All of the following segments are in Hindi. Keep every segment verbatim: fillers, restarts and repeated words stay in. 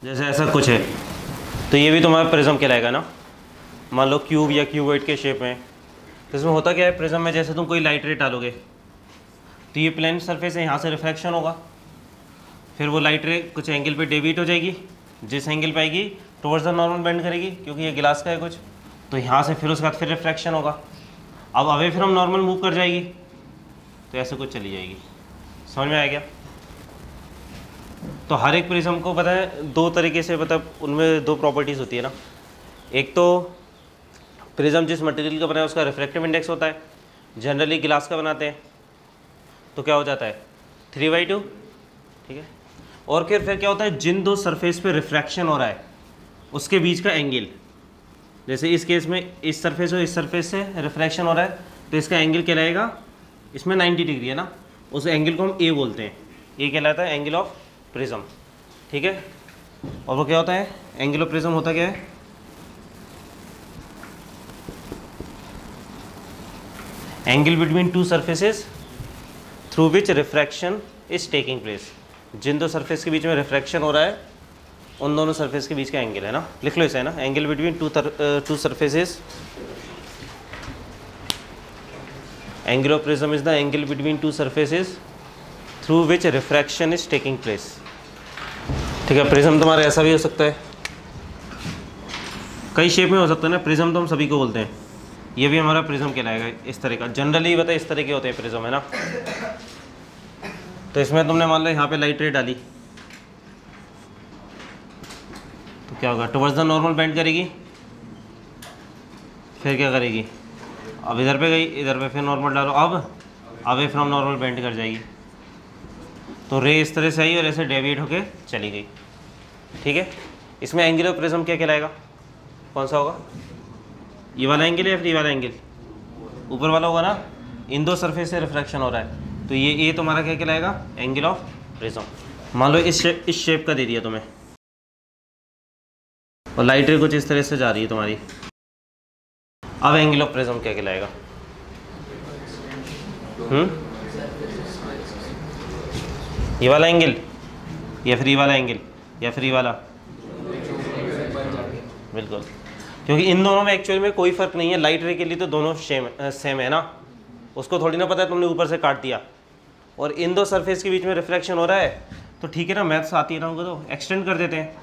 जैसे ऐसा कुछ है तो ये भी तुम्हारा प्रिज्म कहलाएगा ना। मान लो क्यूब या क्यूबॉइड के शेप में, तो इसमें होता क्या है, प्रिज्म में जैसे तुम कोई लाइट रे डालोगे तो ये प्लेन सरफेस है, यहाँ से रिफ्लेक्शन होगा, फिर वो लाइट रे कुछ एंगल पे डेविएट हो जाएगी, जिस एंगल पे आएगी टुवर्ड्स द नॉर्मल बेंड करेगी, क्योंकि ये गिलास का है कुछ, तो यहाँ से फिर उसके बाद फिर रिफ्लेक्शन होगा। अब अवे फिर हम नॉर्मल मूव कर जाएगी तो ऐसे कुछ चली जाएगी। समझ में आया क्या? तो हर एक प्रिज्म को पता है दो तरीके से, मतलब उनमें दो प्रॉपर्टीज़ होती है ना। एक तो प्रिज्म जिस मटेरियल का बना है उसका रिफ्रैक्टिव इंडेक्स होता है, जनरली गिलास का बनाते हैं तो क्या हो जाता है थ्री बाई टू, ठीक है। और फिर फिर क्या होता है, जिन दो सरफेस पे रिफ्रैक्शन हो रहा है उसके बीच का एंगल, जैसे इस केस में इस सरफेस और इस सरफेस से रिफ्रैक्शन हो रहा है तो इसका एंगल कहलाएगा, इसमें नाइन्टी डिग्री है ना, उस एंगल को हम ए बोलते हैं, ए कहलाता है एंगल ऑफ प्रिज्म, ठीक है। और वो क्या होता है, एंगल ऑफ प्रिज्म होता क्या है, angle between two surfaces through which refraction is taking place. जिन दो सरफेस के बीच में रिफ्रैक्शन हो रहा है उन दोनों सरफेस के बीच का एंगल है ना, लिख लो इसे, है ना, angle between two two surfaces, angle of prism is the angle between two surfaces through which refraction is taking place, ठीक है। प्रिज्म तुम्हारा ऐसा भी हो सकता है, कई शेप में हो सकता है ना, प्रिज्म तो हम सभी को बोलते हैं, ये भी हमारा प्रिज्म कहलाएगा इस तरह का। जनरली बता इस तरह के होते हैं प्रिज्म, है ना। तो इसमें तुमने मान लो यहाँ पे लाइट रे डाली तो क्या होगा, टुवर्ड्स द नॉर्मल बेंड करेगी, फिर क्या करेगी, अब इधर पे गई, इधर पे फिर नॉर्मल डालो, अब अवे फ्रॉम नॉर्मल बेंड कर जाएगी, तो रे इस तरह से आई और ऐसे डेविएट होके चली गई, ठीक है। इसमें एंगल ऑफ प्रिज्म क्या कहलाएगा, कौन सा होगा, ये वाला एंगल या फिर ये वाला एंगल, ऊपर वाला होगा ना, इन दो सरफेस से रिफ्रैक्शन हो रहा है तो ये ए तुम्हारा क्या कहलाएगा, एंगल ऑफ प्रिज्म। मान लो इस शेप इस शेप का दे दिया तुम्हें और लाइट रे कुछ इस तरह से जा रही है तुम्हारी, अब एंगल ऑफ प्रिज्म क्या कहलाएगा, हम्म ये वाला एंगल या फिर ये वाला एंगल या फिर ये वाला, बिल्कुल, क्योंकि इन दोनों में एक्चुअल में कोई फ़र्क नहीं है। लाइट रे के लिए तो दोनों सेम सेम है ना, उसको थोड़ी ना पता है तुमने ऊपर से काट दिया, और इन दो सरफेस के बीच में रिफ्लेक्शन हो रहा है तो ठीक है ना, मैथ्स आती है ना उनको, तो एक्सटेंड कर देते हैं,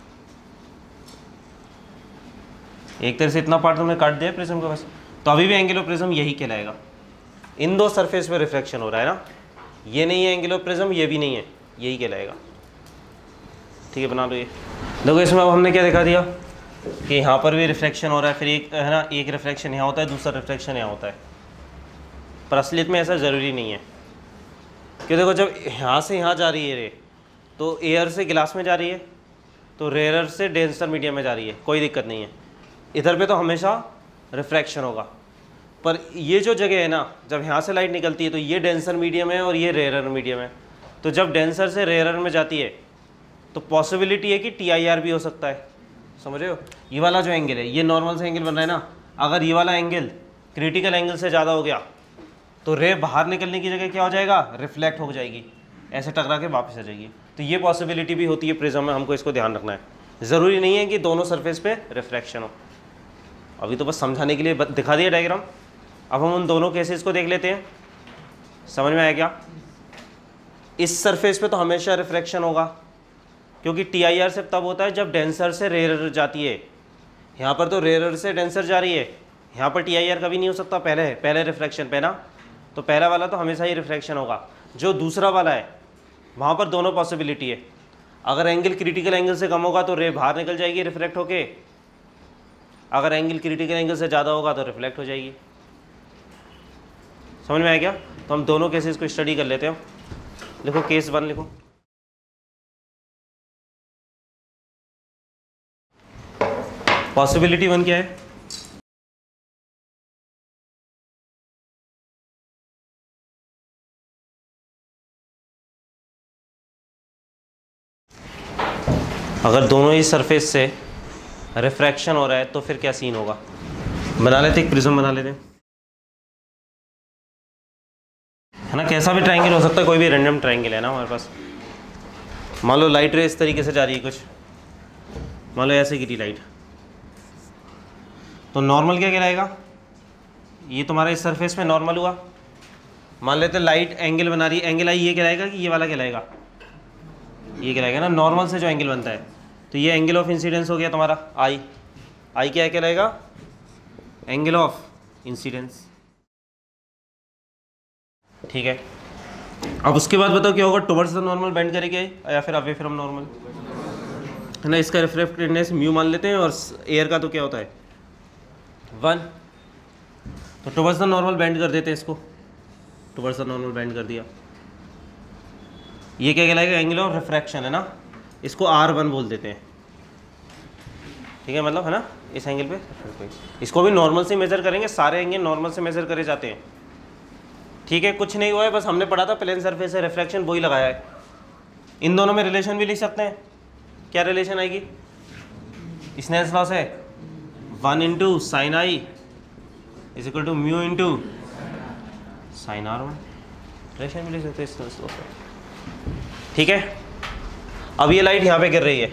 एक तरह से इतना पार्ट तुमने काट दिया प्रिज्म का बस, तो अभी भी एंगल ऑफ प्रिज्म यही कहलाएगा। इन दो सरफेस पे रिफ्लेक्शन हो रहा है ना, ये नहीं है एंगल ऑफ प्रिज्म, ये भी नहीं है, यही कहलाएगा, ठीक है। बना लो ये, देखो इसमें अब हमने क्या दिखा दिया कि यहाँ पर भी रिफ्लेक्शन हो रहा है, फिर एक है ना, एक रिफ्लेक्शन यहाँ होता है, दूसरा रिफ्लेक्शन यहाँ होता है, पर असलियत में ऐसा ज़रूरी नहीं है, क्योंकि देखो जब यहाँ से यहाँ जा रही है रे तो एयर से गिलास में जा रही है, तो रेयर से डेंसर मीडियम में जा रही है, कोई दिक्कत नहीं है, इधर पे तो हमेशा रिफ्रैक्शन होगा। पर ये जो जगह है ना, जब यहाँ से लाइट निकलती है तो ये डेंसर मीडियम है और ये रेयर मीडियम है, तो जब डेंसर से रेयर में जाती है तो पॉसिबिलिटी है कि टी आई आर भी हो सकता है, समझ रहे हो। ये वाला जो एंगल है, ये नॉर्मल से एंगल बन रहा है ना, अगर ये वाला एंगल क्रिटिकल एंगल से ज़्यादा हो गया तो रे बाहर निकलने की जगह क्या हो जाएगा, रिफ्लेक्ट हो जाएगी, ऐसे टकरा के वापस आ जाएगी, तो ये पॉसिबिलिटी भी होती है प्रिज्म में, हमको इसको ध्यान रखना है। ज़रूरी नहीं है कि दोनों सरफेस पे रिफ्रैक्शन हो, अभी तो बस समझाने के लिए दिखा दिया डायग्राम। अब हम उन दोनों केसेस को देख लेते हैं, समझ में आया क्या। इस सरफेस पे तो हमेशा रिफ्रैक्शन होगा, क्योंकि टी आई आर सिर्फ तब होता है जब डेंसर से रेयर जाती है, यहाँ पर तो रेयर से डेंसर जा रही है, यहाँ पर टी आई आर कभी नहीं हो सकता, पहले है पहले रिफ्रैक्शन पे ना, तो पहला वाला तो हमेशा ही रिफ्रैक्शन होगा। जो दूसरा वाला है वहाँ पर दोनों पॉसिबिलिटी है, अगर एंगल क्रिटिकल एंगल से कम होगा तो रे बाहर निकल जाएगी रिफ्लेक्ट होके, अगर एंगल क्रिटिकल एंगल से ज़्यादा होगा तो रिफ्लेक्ट हो जाएगी। समझ में आया क्या? तो हम दोनों केसेस को स्टडी कर लेते हैं। लिखो केस वन, लिखो पॉसिबिलिटी वन क्या है, अगर दोनों ही सरफेस से रिफ्रैक्शन हो रहा है तो फिर क्या सीन होगा। बना लेते एक प्रिज्म बना लेते हैं, है ना, कैसा भी ट्रायंगल हो सकता है, कोई भी रैंडम ट्रायंगल है ना हमारे पास। मान लो लाइट रे इस तरीके से जा रही है कुछ, मान लो ऐसे गिरी लाइट, तो नॉर्मल क्या कहलाएगा? ये तुम्हारा इस सरफेस पे नॉर्मल हुआ, मान लेते लाइट एंगल बना रही है, एंगल आई ये कहलाएगा कि ये वाला कहलाएगा? ये कहलाएगा ना, नॉर्मल से जो एंगल बनता है। तो ये एंगल ऑफ इंसिडेंस हो गया तुम्हारा आई। आई क्या कहलाएगा? Angle of incidence. ठीक है, अब उसके बाद बताओ क्या होगा? टुवर्ड्स द नॉर्मल बेंड करेंगे या फिर अवे फ्रॉम नॉर्मल, है ना। इसका रिफ्रेक्टिवनेस म्यू मान लेते हैं, और एयर का तो क्या होता है? वन। तो टुवर्ड्स द नॉर्मल बेंड कर देते हैं इसको, टुवर्ड्स द नॉर्मल बेंड कर दिया। ये क्या कहलाएगा? एंगल ऑफ रिफ्रैक्शन, है ना। इसको आर वन बोल देते हैं, ठीक है, मतलब है ना, इस एंगल पे। इसको भी नॉर्मल से मेजर करेंगे, सारे एंगल नॉर्मल से मेजर करे जाते हैं, ठीक है। कुछ नहीं हुआ है, बस हमने पढ़ा था प्लेन सरफेस है, रिफ्रैक्शन वही लगाया है। इन दोनों में रिलेशन भी लिख सकते हैं। क्या रिलेशन आएगी? स्नेल्स लॉ है, one into sine I is equal to mu into sine R one. Relation भी लिख सकते हैं स्नेल्स लॉ से, ठीक है। अब ये लाइट यहाँ पे गिर रही है,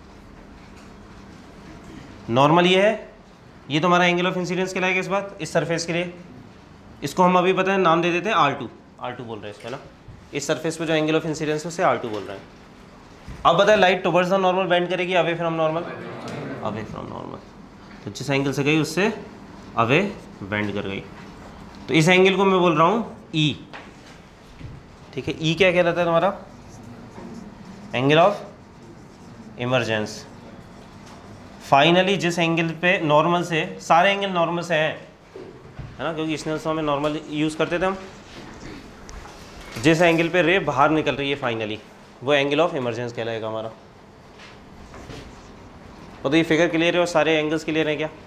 नॉर्मल ये है, ये तुम्हारा एंगल ऑफ इंसिडेंस कहलाएगा इस बात, इस सरफेस के लिए। इसको हम अभी पता है नाम दे देते हैं आर टू, आर टू बोल रहे हैं इसमें ना। इस सरफेस पे जो एंगल ऑफ इंसिडेंस है उसे आर टू बोल रहे हैं। अब बताए light towards the normal bend करेगी away from normal, away from normal. तो जिस एंगल से गई उससे अवे बेंड कर गई, तो इस एंगल को मैं बोल रहा हूँ ई, ठीक है। ई क्या कहलाता है तुम्हारा? Angle of emergence. फाइनली जिस एंगल पे नॉर्मल से, सारे एंगल नॉर्मल से हैं, है ना, क्योंकि स्नेल्स लॉ में नॉर्मल यूज़ करते थे हम। जिस एंगल पे रे बाहर निकल रही है फाइनली, वो एंगल ऑफ इमरजेंस कहलाएगा हमारा। और तो ये फिगर क्लियर है और सारे एंगल्स क्लियर हैं क्या?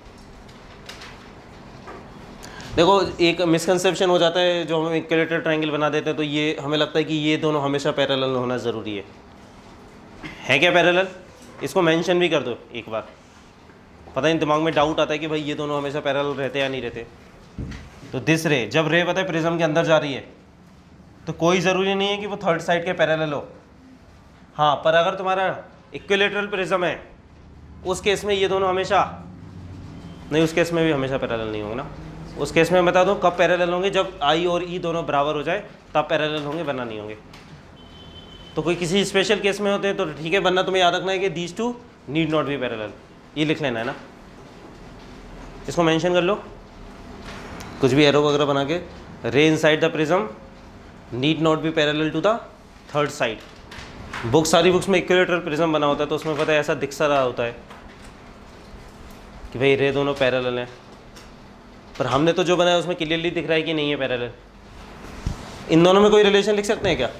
देखो एक मिसकंसेप्शन हो जाता है, जो हम इक्विलेटरल ट्रायंगल बना देते हैं तो ये हमें लगता है कि ये दोनों हमेशा पैरेलल होना ज़रूरी है। है क्या पैरेलल? इसको मेंशन भी कर दो एक बार, पता नहीं दिमाग में डाउट आता है कि भाई ये दोनों हमेशा पैरेलल रहते या नहीं रहते। तो दिस रे, जब रे पता है प्रिज्म के अंदर जा रही है तो कोई ज़रूरी नहीं है कि वो थर्ड साइड के पैरेलल हो। हाँ, पर अगर तुम्हारा इक्विलेटरल प्रिज्म है उस केस में ये दोनों हमेशा नहीं, उस केस में भी हमेशा पैरेलल नहीं होंगे ना। उस केस में बता दूँ कब पैरेलल होंगे? जब आई और ई दोनों बराबर हो जाए तब पैरेलल होंगे, वरना नहीं होंगे। तो कोई किसी स्पेशल केस में होते हैं तो ठीक है, वरना तुम्हें याद रखना है कि these two need not be parallel, ये लिख लेना है ना। इसको मेंशन कर लो, कुछ भी एरो वगैरह बना के, ray inside the prism need not be parallel to the third side. Book सारी बुक्स में इक्विलेटरल प्रिज्म बना होता है तो उसमें पता है ऐसा दिख सा रहा होता है कि भाई रे दोनों पैरेलल हैं, पर हमने तो जो बनाया उसमें क्लियरली दिख रहा है कि नहीं है पैरेलल। इन दोनों में कोई रिलेशन लिख सकते हैं क्या?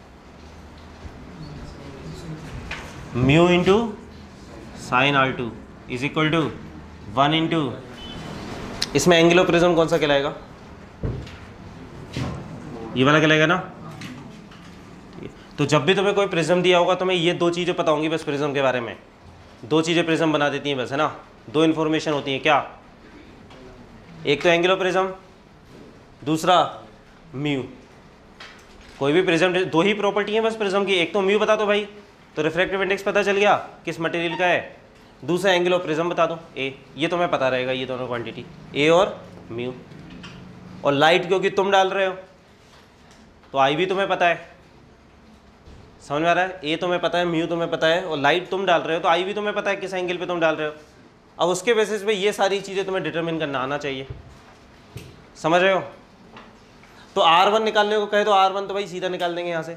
Mu into sine R two is equal to one into, इसमें एंगल ऑफ प्रिज्म कौन सा कहलाएगा? ये वाला कहलाएगा ना। तो जब भी तुम्हें कोई प्रिज्म दिया होगा तुम्हें ये दो चीज़ें पता होंगी बस प्रिज्म के बारे में। दो चीज़ें प्रिज्म बना देती हैं बस, है ना। दो इन्फॉर्मेशन होती हैं, क्या? एक तो एंगल ऑफ प्रिज्म, दूसरा म्यू। कोई भी प्रिज्म, दो ही प्रॉपर्टी है बस प्रिज्म की। एक तो म्यू बता दो भाई, तो रिफ्रैक्टिव इंडेक्स पता चल गया किस मटेरियल का है। दूसरा एंगल ऑफ प्रिज्म बता दो ए, ये तुम्हें पता रहेगा, ये दोनों क्वांटिटी ए और म्यू। और लाइट क्योंकि तुम डाल रहे हो तो आई भी तुम्हें पता है, समझ में आ रहा है? ए तुम्हें पता है, म्यू तुम्हें पता है, और लाइट तुम डाल रहे हो तो आई भी तुम्हें पता है किस एंगल पे तुम डाल रहे हो। अब उसके बेसिस पे ये सारी चीज़ें तुम्हें डिटरमिन करना आना चाहिए, समझ रहे हो? तो आर वन निकालने को कहे तो आर वन तो भाई सीधा निकाल देंगे यहाँ से,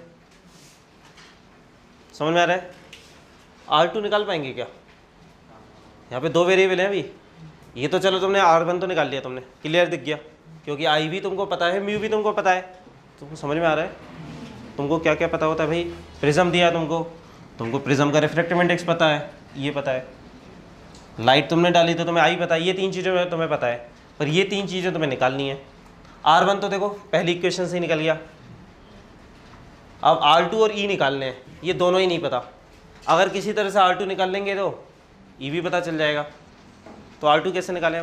समझ में आ रहा है? आर टू निकाल पाएंगे क्या? यहाँ पे दो वेरिएबल हैं अभी। ये तो चलो तुमने आर वन तो निकाल लिया, तुमने क्लियर दिख गया, क्योंकि आई भी तुमको पता है, म्यू भी तुमको पता है। तुमको समझ में आ रहा है? तुमको क्या क्या पता होता है भाई? प्रिज्म दिया तुमको, तुमको प्रिज्म का रिफ्रैक्टिव इंडेक्स पता है, ये पता है। लाइट तुमने डाली तो तुम्हें आई पता है, ये तीन चीज़ें तुम्हें पता है, पर ये तीन चीज़ें तुम्हें निकालनी है। आर वन तो देखो पहली इक्वेशन से ही निकल गया। अब आर टू और ई निकालने हैं, ये दोनों ही नहीं पता। अगर किसी तरह से आर टू निकाल लेंगे तो ई भी पता चल जाएगा। तो आर टू कैसे निकालें?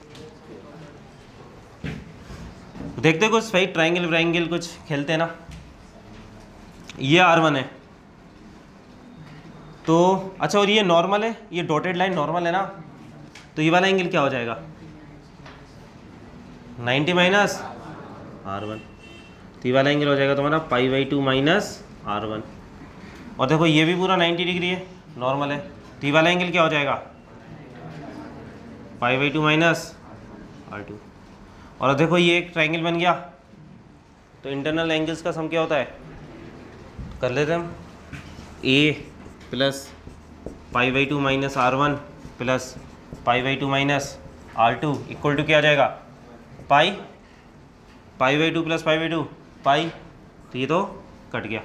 देखते कुछ भाई ट्रायंगल व्रायंगल कुछ खेलते हैं ना। ये आर वन है, तो अच्छा, और ये नॉर्मल है, ये डॉटेड लाइन नॉर्मल है ना, तो ये वाला एंगल क्या हो जाएगा, नाइन्टी माइनस आर वन, तो ये वाला एंगल हो जाएगा तुम्हारा pi by two minus R one. और देखो ये भी पूरा नाइन्टी डिग्री है, नॉर्मल है, तो ये वाला एंगल क्या हो जाएगा, pi by two minus R two. और देखो ये एक ट्राइंगल बन गया, तो इंटरनल एंगल्स का सम क्या होता है, कर लेते हैं हम, A plus pi by two minus R one plus pi by two minus R two equal to क्या आ जाएगा, pi pi by two plus pi by two pi, तो ये तो कट गया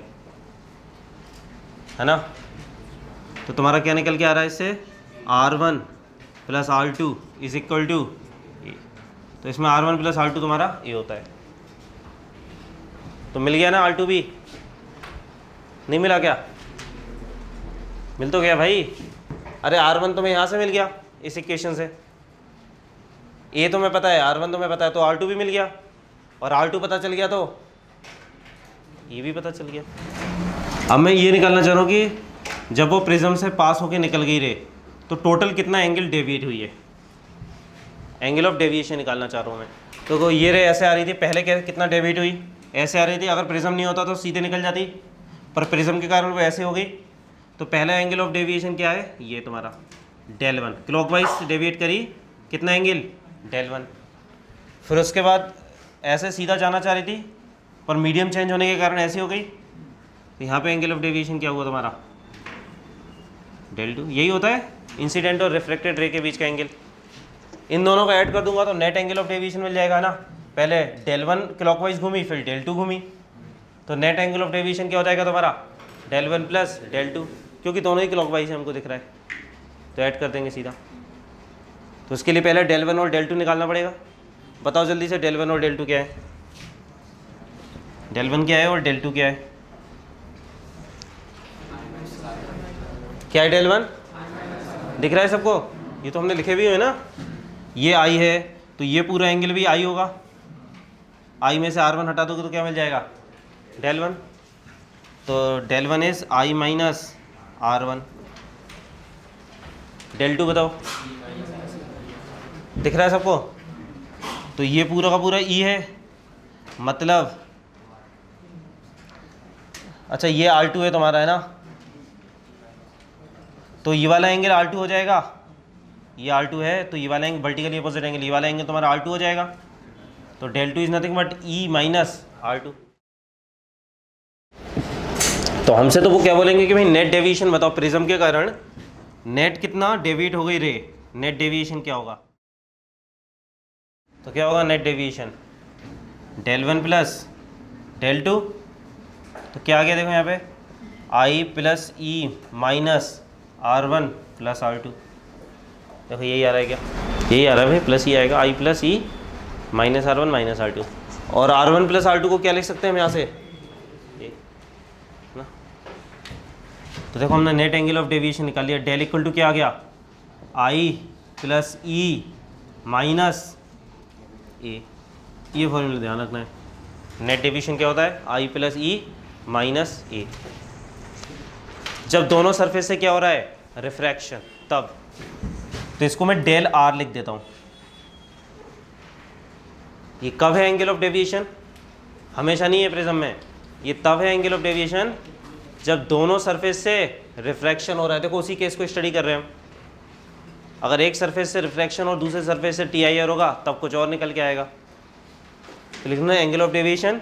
है ना। तो तुम्हारा क्या निकल के आ रहा है इससे, R one plus R two is equal to A, तो इसमें R one plus R two तुम्हारा ए होता है। तो मिल गया ना आर टू भी, नहीं मिला क्या, मिल तो गया भाई। अरे आर वन तुम्हें यहाँ से मिल गया इस इक्वेशन से, ए तुम्हें पता है, आर वन तुम्हें पता है, तो आर टू भी मिल गया, और आर टू पता चल गया तो ये भी पता चल गया। अब मैं ये निकालना चाह रहा हूँ कि जब वो प्रिज्म से पास होके निकल गई रे, तो टोटल कितना एंगल डेविएट हुई है, एंगल ऑफ डेविएशन निकालना चाह रहा हूँ मैं। तो ये रे ऐसे आ रही थी, पहले क्या कितना डेविएट हुई, ऐसे आ रही थी, अगर प्रिज्म नहीं होता तो सीधे निकल जाती, पर प्रिज्म के कारण वो ऐसे हो गई। तो पहला एंगल ऑफ डेविएशन क्या है, ये तुम्हारा डेल वन, क्लॉकवाइज डेविएट करी, कितना एंगल, डेल वन। फिर उसके बाद ऐसे सीधा जाना चाह रही थी, पर मीडियम चेंज होने के कारण ऐसी हो गई, तो यहाँ पे एंगल ऑफ डेविएशन क्या हुआ तुम्हारा, डेल टू। यही होता है इंसिडेंट और रिफ्लेक्टेड रे के बीच का एंगल। इन दोनों को ऐड कर दूंगा तो नेट एंगल ऑफ डेविएशन मिल जाएगा ना। पहले डेल वन क्लॉकवाइज घूमी, फिर डेल टू घूमी, तो नेट एंगल ऑफ डेविएशन क्या हो जाएगा तुम्हारा, del one plus del two, क्योंकि दोनों ही क्लॉकवाइज हमको दिख रहा है, तो ऐड कर देंगे सीधा। तो उसके लिए पहले डेल वन और डेल टू निकालना पड़ेगा। बताओ जल्दी से, डेल वन और डेल टू क्या है, डेल वन क्या है और डेल टू क्या है, क्या है डेल वन, दिख रहा है सबको, ये तो हमने लिखे भी हुए ना, ये आई है तो ये पूरा एंगल भी आई होगा, आई में से आर वन हटा दोगे तो क्या मिल जाएगा, डेल वन। तो del one is I minus R one. Del two बताओ, दिख रहा है सबको, तो ये पूरा का पूरा ई है, मतलब अच्छा ये आर टू है तुम्हारा, है ना, तो ये वाला एंगल आर टू हो जाएगा, ये आर टू है, तो ये वाला एंगल वर्टिकली अपोजिट एंगल, ये वाला एंगल तुम्हारा आर टू हो जाएगा। तो del two is nothing but E minus R two. तो हमसे तो वो क्या बोलेंगे कि भाई नेट डेविएशन बताओ, प्रिज्म के कारण नेट कितना डेविएट हो गई रे, नेट डेविएशन क्या होगा, तो क्या होगा net deviation, del one plus del two, तो क्या आ गया देखो यहाँ पे, I plus E minus R one plus R two. देखो यही आ रहा है क्या, यही आ रहा है भाई, प्लस ही आएगा, I plus E minus R one minus R two. और R one plus R two को क्या लिख सकते हैं हम यहाँ से, ये ना। तो देखो हमने नेट एंगल ऑफ डेविएशन निकाल लिया, डेल इक्वल टू क्या आ गया, आई प्लस ई माइनस ए, ये फॉर्मूला ध्यान रखना है। नेट डेविएशन क्या होता है, आई प्लस ई माइनस ए। जब दोनों सरफेस से क्या हो रहा है, रिफ्रैक्शन, तब। तो इसको मैं डेल आर लिख देता हूँ। ये कब है एंगल ऑफ डेविएशन, हमेशा नहीं है प्रिज्म में, ये तब है एंगल ऑफ डेविएशन जब दोनों सरफेस से रिफ्रैक्शन हो रहा है। देखो उसी केस को स्टडी कर रहे हैं हम, अगर एक सरफेस से रिफ्रैक्शन और दूसरे सरफेस से टी आई आर होगा तब कुछ और निकल के आएगा। तो लिखना है angle of deviation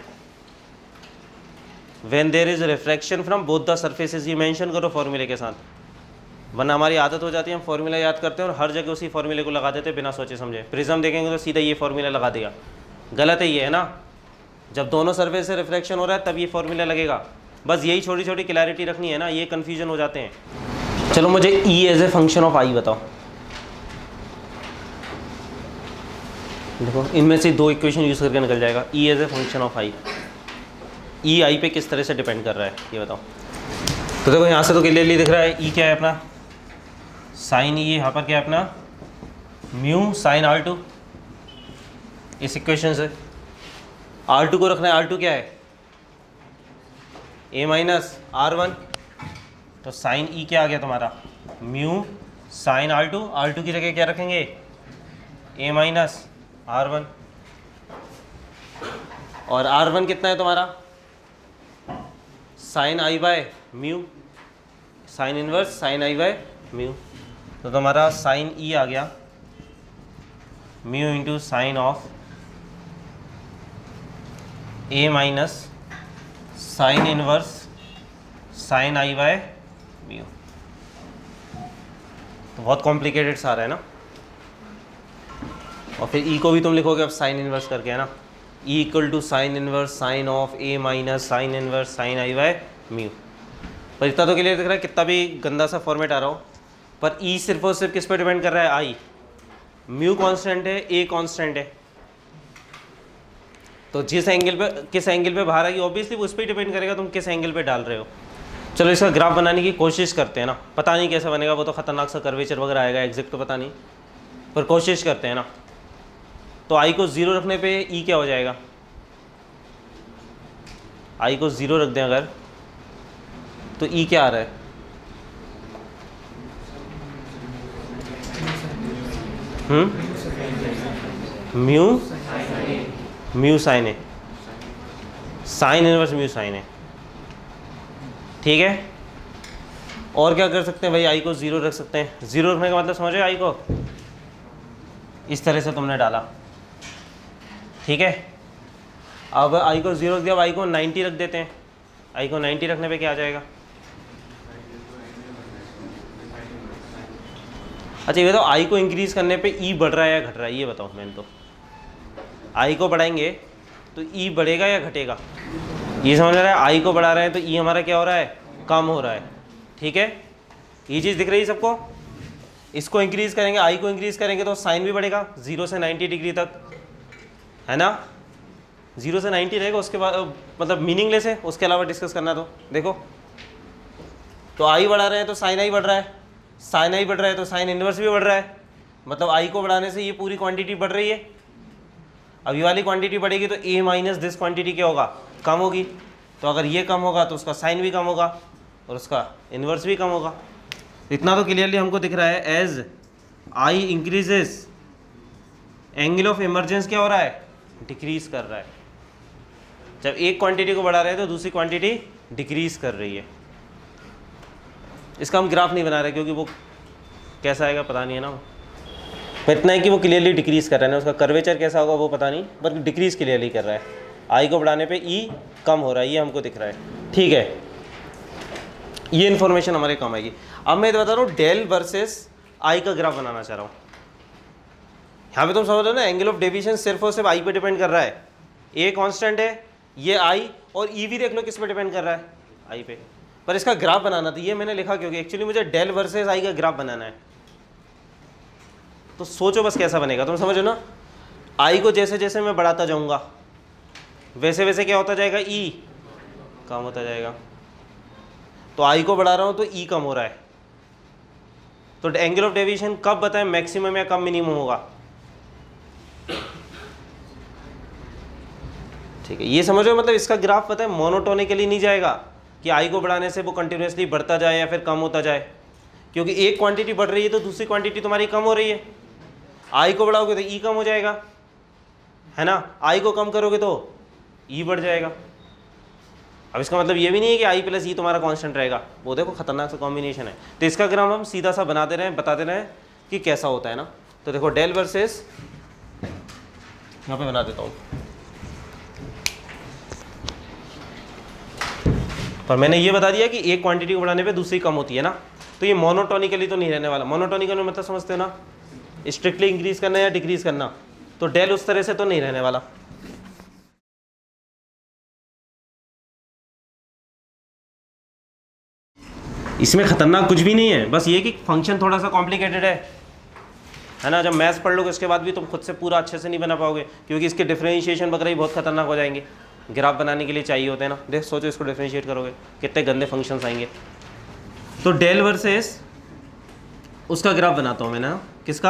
when there is refraction from both the surfaces. ये मेंशन करो फॉर्मूले के साथ, वरना हमारी आदत हो जाती है हम फॉर्मूला याद करते हैं और हर जगह उसी फॉर्मूले को लगा देते हैं बिना सोचे समझे। प्रिज्म देखेंगे तो सीधा ये फॉर्मूला लगा देगा, गलत है ये, है ना। जब दोनों सरफेस से रिफ्रैक्शन हो रहा है तब ये फॉर्मूला लगेगा। बस यही छोटी छोटी क्लैरिटी रखनी है ना, ये कन्फ्यूजन हो जाते हैं। चलो मुझे E as a function of I बताओ। देखो इनमें से दो इक्वेशन यूज़ करके निकल जाएगा। E as a function of I, E I पे किस तरह से डिपेंड कर रहा है ये बताओ। तो देखो यहाँ से तो क्लियरली दिख रहा है ई क्या है अपना, साइन ई, यहाँ पर क्या है अपना म्यू साइन आर टू। इस इक्वेशन से आर टू को रखना है, आर टू क्या है, ए माइनस आर वन। तो साइन ई क्या आ गया तुम्हारा, mu sine R two, R two की जगह क्या रखेंगे, ए माइनस आर वन, और आर वन कितना है तुम्हारा, sine I by mu, sine inverse sine I by mu, तो तुम्हारा साइन ई आ गया mu into sign of A minus sine inverse sine I by mu. तो बहुत कॉम्प्लिकेटेड सा आ रहा है ना, और फिर ई को भी तुम लिखोगे अब साइन इनवर्स करके, है ना, E equal to sine inverse sine of A minus sine inverse sine I by mu. पर इतना तो क्लियर दिख रहा है, कितना भी गंदा सा फॉर्मेट आ रहा हो, पर ई सिर्फ और सिर्फ किस पे डिपेंड कर रहा है, आई, म्यू कांस्टेंट है, ए कांस्टेंट है, तो जिस एंगल पे किस एंगल पे बाहर आएगी ऑब्वियसली उस पर डिपेंड करेगा तुम किस एंगल पे डाल रहे हो। चलो इसका ग्राफ बनाने की कोशिश करते हैं ना, पता नहीं कैसे बनेगा, वो तो खतरनाक सा कर्वेचर वगैरह आएगा, एग्जैक्ट तो पता नहीं, पर कोशिश करते हैं ना। तो आई को ज़ीरो रखने पे ई क्या हो जाएगा, आई को ज़ीरो रख दें अगर, तो ई क्या आ रहा है, हम्म म्यू म्यू साइन है, साइन इनवर्स म्यू साइन है, ठीक है। और क्या कर सकते हैं भाई, आई को ज़ीरो रख सकते हैं, ज़ीरो रखने का मतलब समझो, आई को इस तरह से तुमने डाला, ठीक है। अब आई को ज़ीरो रख दिया, अब आई को नाइन्टी रख देते हैं, आई को नाइन्टी रखने पे क्या आ जाएगा, अच्छा ये बताओ आई को इंक्रीज़ करने पे ई बढ़ रहा है या घट रहा है, ये बताओ। मैंने तो आई को बढ़ाएंगे तो ई बढ़ेगा या घटेगा, ये समझ रहा है, आई को बढ़ा रहे हैं तो ई हमारा क्या हो रहा है, कम हो रहा है, ठीक है। ये चीज़ दिख रही है सबको, इसको इंक्रीज़ करेंगे, आई को इंक्रीज़ करेंगे तो साइन भी बढ़ेगा जीरो से नाइन्टी डिग्री तक, है ना, जीरो से नाइन्टी रहेगा, उसके बाद मतलब मीनिंगलेस है, उसके अलावा डिस्कस करना तो देखो। तो आई बढ़ा रहे हैं तो साइन आई बढ़ रहा है, साइन आई बढ़ रहा है तो साइन इनवर्स भी बढ़ रहा है, मतलब आई को बढ़ाने से ये पूरी क्वांटिटी बढ़ रही है। अब ये वाली क्वांटिटी बढ़ेगी तो ए माइनस दिस क्वांटिटी क्या होगा, कम होगी, तो अगर ये कम होगा तो उसका साइन भी कम होगा और उसका इन्वर्स भी कम होगा। इतना तो क्लियरली हमको दिख रहा है, as I increases angle of emergence क्या हो रहा है, डिक्रीज कर रहा है। जब एक क्वांटिटी को बढ़ा रहे हैं तो दूसरी क्वांटिटी डिक्रीज कर रही है। इसका हम ग्राफ नहीं बना रहे क्योंकि वो कैसा आएगा पता नहीं है ना, पर इतना है कि वो क्लियरली डिक्रीज कर रहा है ना, उसका कर्वेचर कैसा होगा वो पता नहीं, पर डिक्रीज क्लियरली कर रहा है। आई को बढ़ाने पे ई कम हो रहा है, ये हमको दिख रहा है, ठीक है। ये इन्फॉर्मेशन हमारे काम आएगी। अब मैं बता रहा हूँ डेल वर्सेस आई का ग्राफ बनाना चाह रहा हूँ। यहाँ पे तुम समझ लो ना, एंगल ऑफ डेविएशन सिर्फ और सिर्फ आई पे डिपेंड कर रहा है, ए कांस्टेंट है, ये आई, और ई भी देख लो किस पे डिपेंड कर रहा है, आई पे। पर इसका ग्राफ बनाना था, ये मैंने लिखा क्योंकि एक्चुअली मुझे डेल वर्सेस आई का ग्राफ बनाना है। तो सोचो बस कैसा बनेगा, तुम समझो ना, आई को जैसे जैसे मैं बढ़ाता जाऊंगा वैसे वैसे क्या होता जाएगा, ई कम होता जाएगा। तो आई को बढ़ा रहा हूँ तो ई कम हो रहा है, तो एंगल ऑफ डेविएशन कब बताएं, मैक्सिमम या कम मिनिमम होगा, ठीक है। ये समझो, मतलब इसका ग्राफ पता है मोनोटोनिकली नहीं जाएगा कि आई को बढ़ाने से वो कंटिन्यूसली बढ़ता जाए या फिर कम होता जाए, क्योंकि एक क्वांटिटी बढ़ रही है तो दूसरी क्वांटिटी तुम्हारी कम हो रही है। आई को बढ़ाओगे तो ई कम हो जाएगा, है ना, आई को कम करोगे तो ई बढ़ जाएगा। अब इसका मतलब ये भी नहीं है कि आई प्लस ई तुम्हारा कांस्टेंट रहेगा, वो देखो खतरनाक सा कॉम्बिनेशन है। तो इसका ग्राफ हम सीधा सा बना दे रहे हैं, बता दे रहे हैं कि कैसा होता है ना। तो देखो डेल वर्सेस, यहाँ पे बना देता हूँ, पर मैंने ये बता दिया कि एक क्वांटिटी को बढ़ाने पे दूसरी कम होती है ना, तो ये मोनोटोनिकली तो नहीं रहने वाला। मोनोटोनिकल में मतलब समझते हो ना, स्ट्रिक्टली इंक्रीज करना या डिक्रीज करना, तो डेल उस तरह से तो नहीं रहने वाला। इसमें खतरनाक कुछ भी नहीं है, बस ये कि फंक्शन थोड़ा सा कॉम्प्लिकेटेड है, है ना। जब मैथ्स पढ़ लोगे उसके बाद भी तुम खुद से पूरा अच्छे से नहीं बना पाओगे, क्योंकि इसके डिफरेंशिएशन वगैरह ही बहुत खतरनाक हो जाएंगे, ग्राफ बनाने के लिए चाहिए होते हैं ना। देख सोचो इसको डिफरेंशिएट करोगे कितने गंदे फंक्शंस आएंगे। तो डेल वर्सेस उसका ग्राफ बनाता हूँ मैं ना, किसका,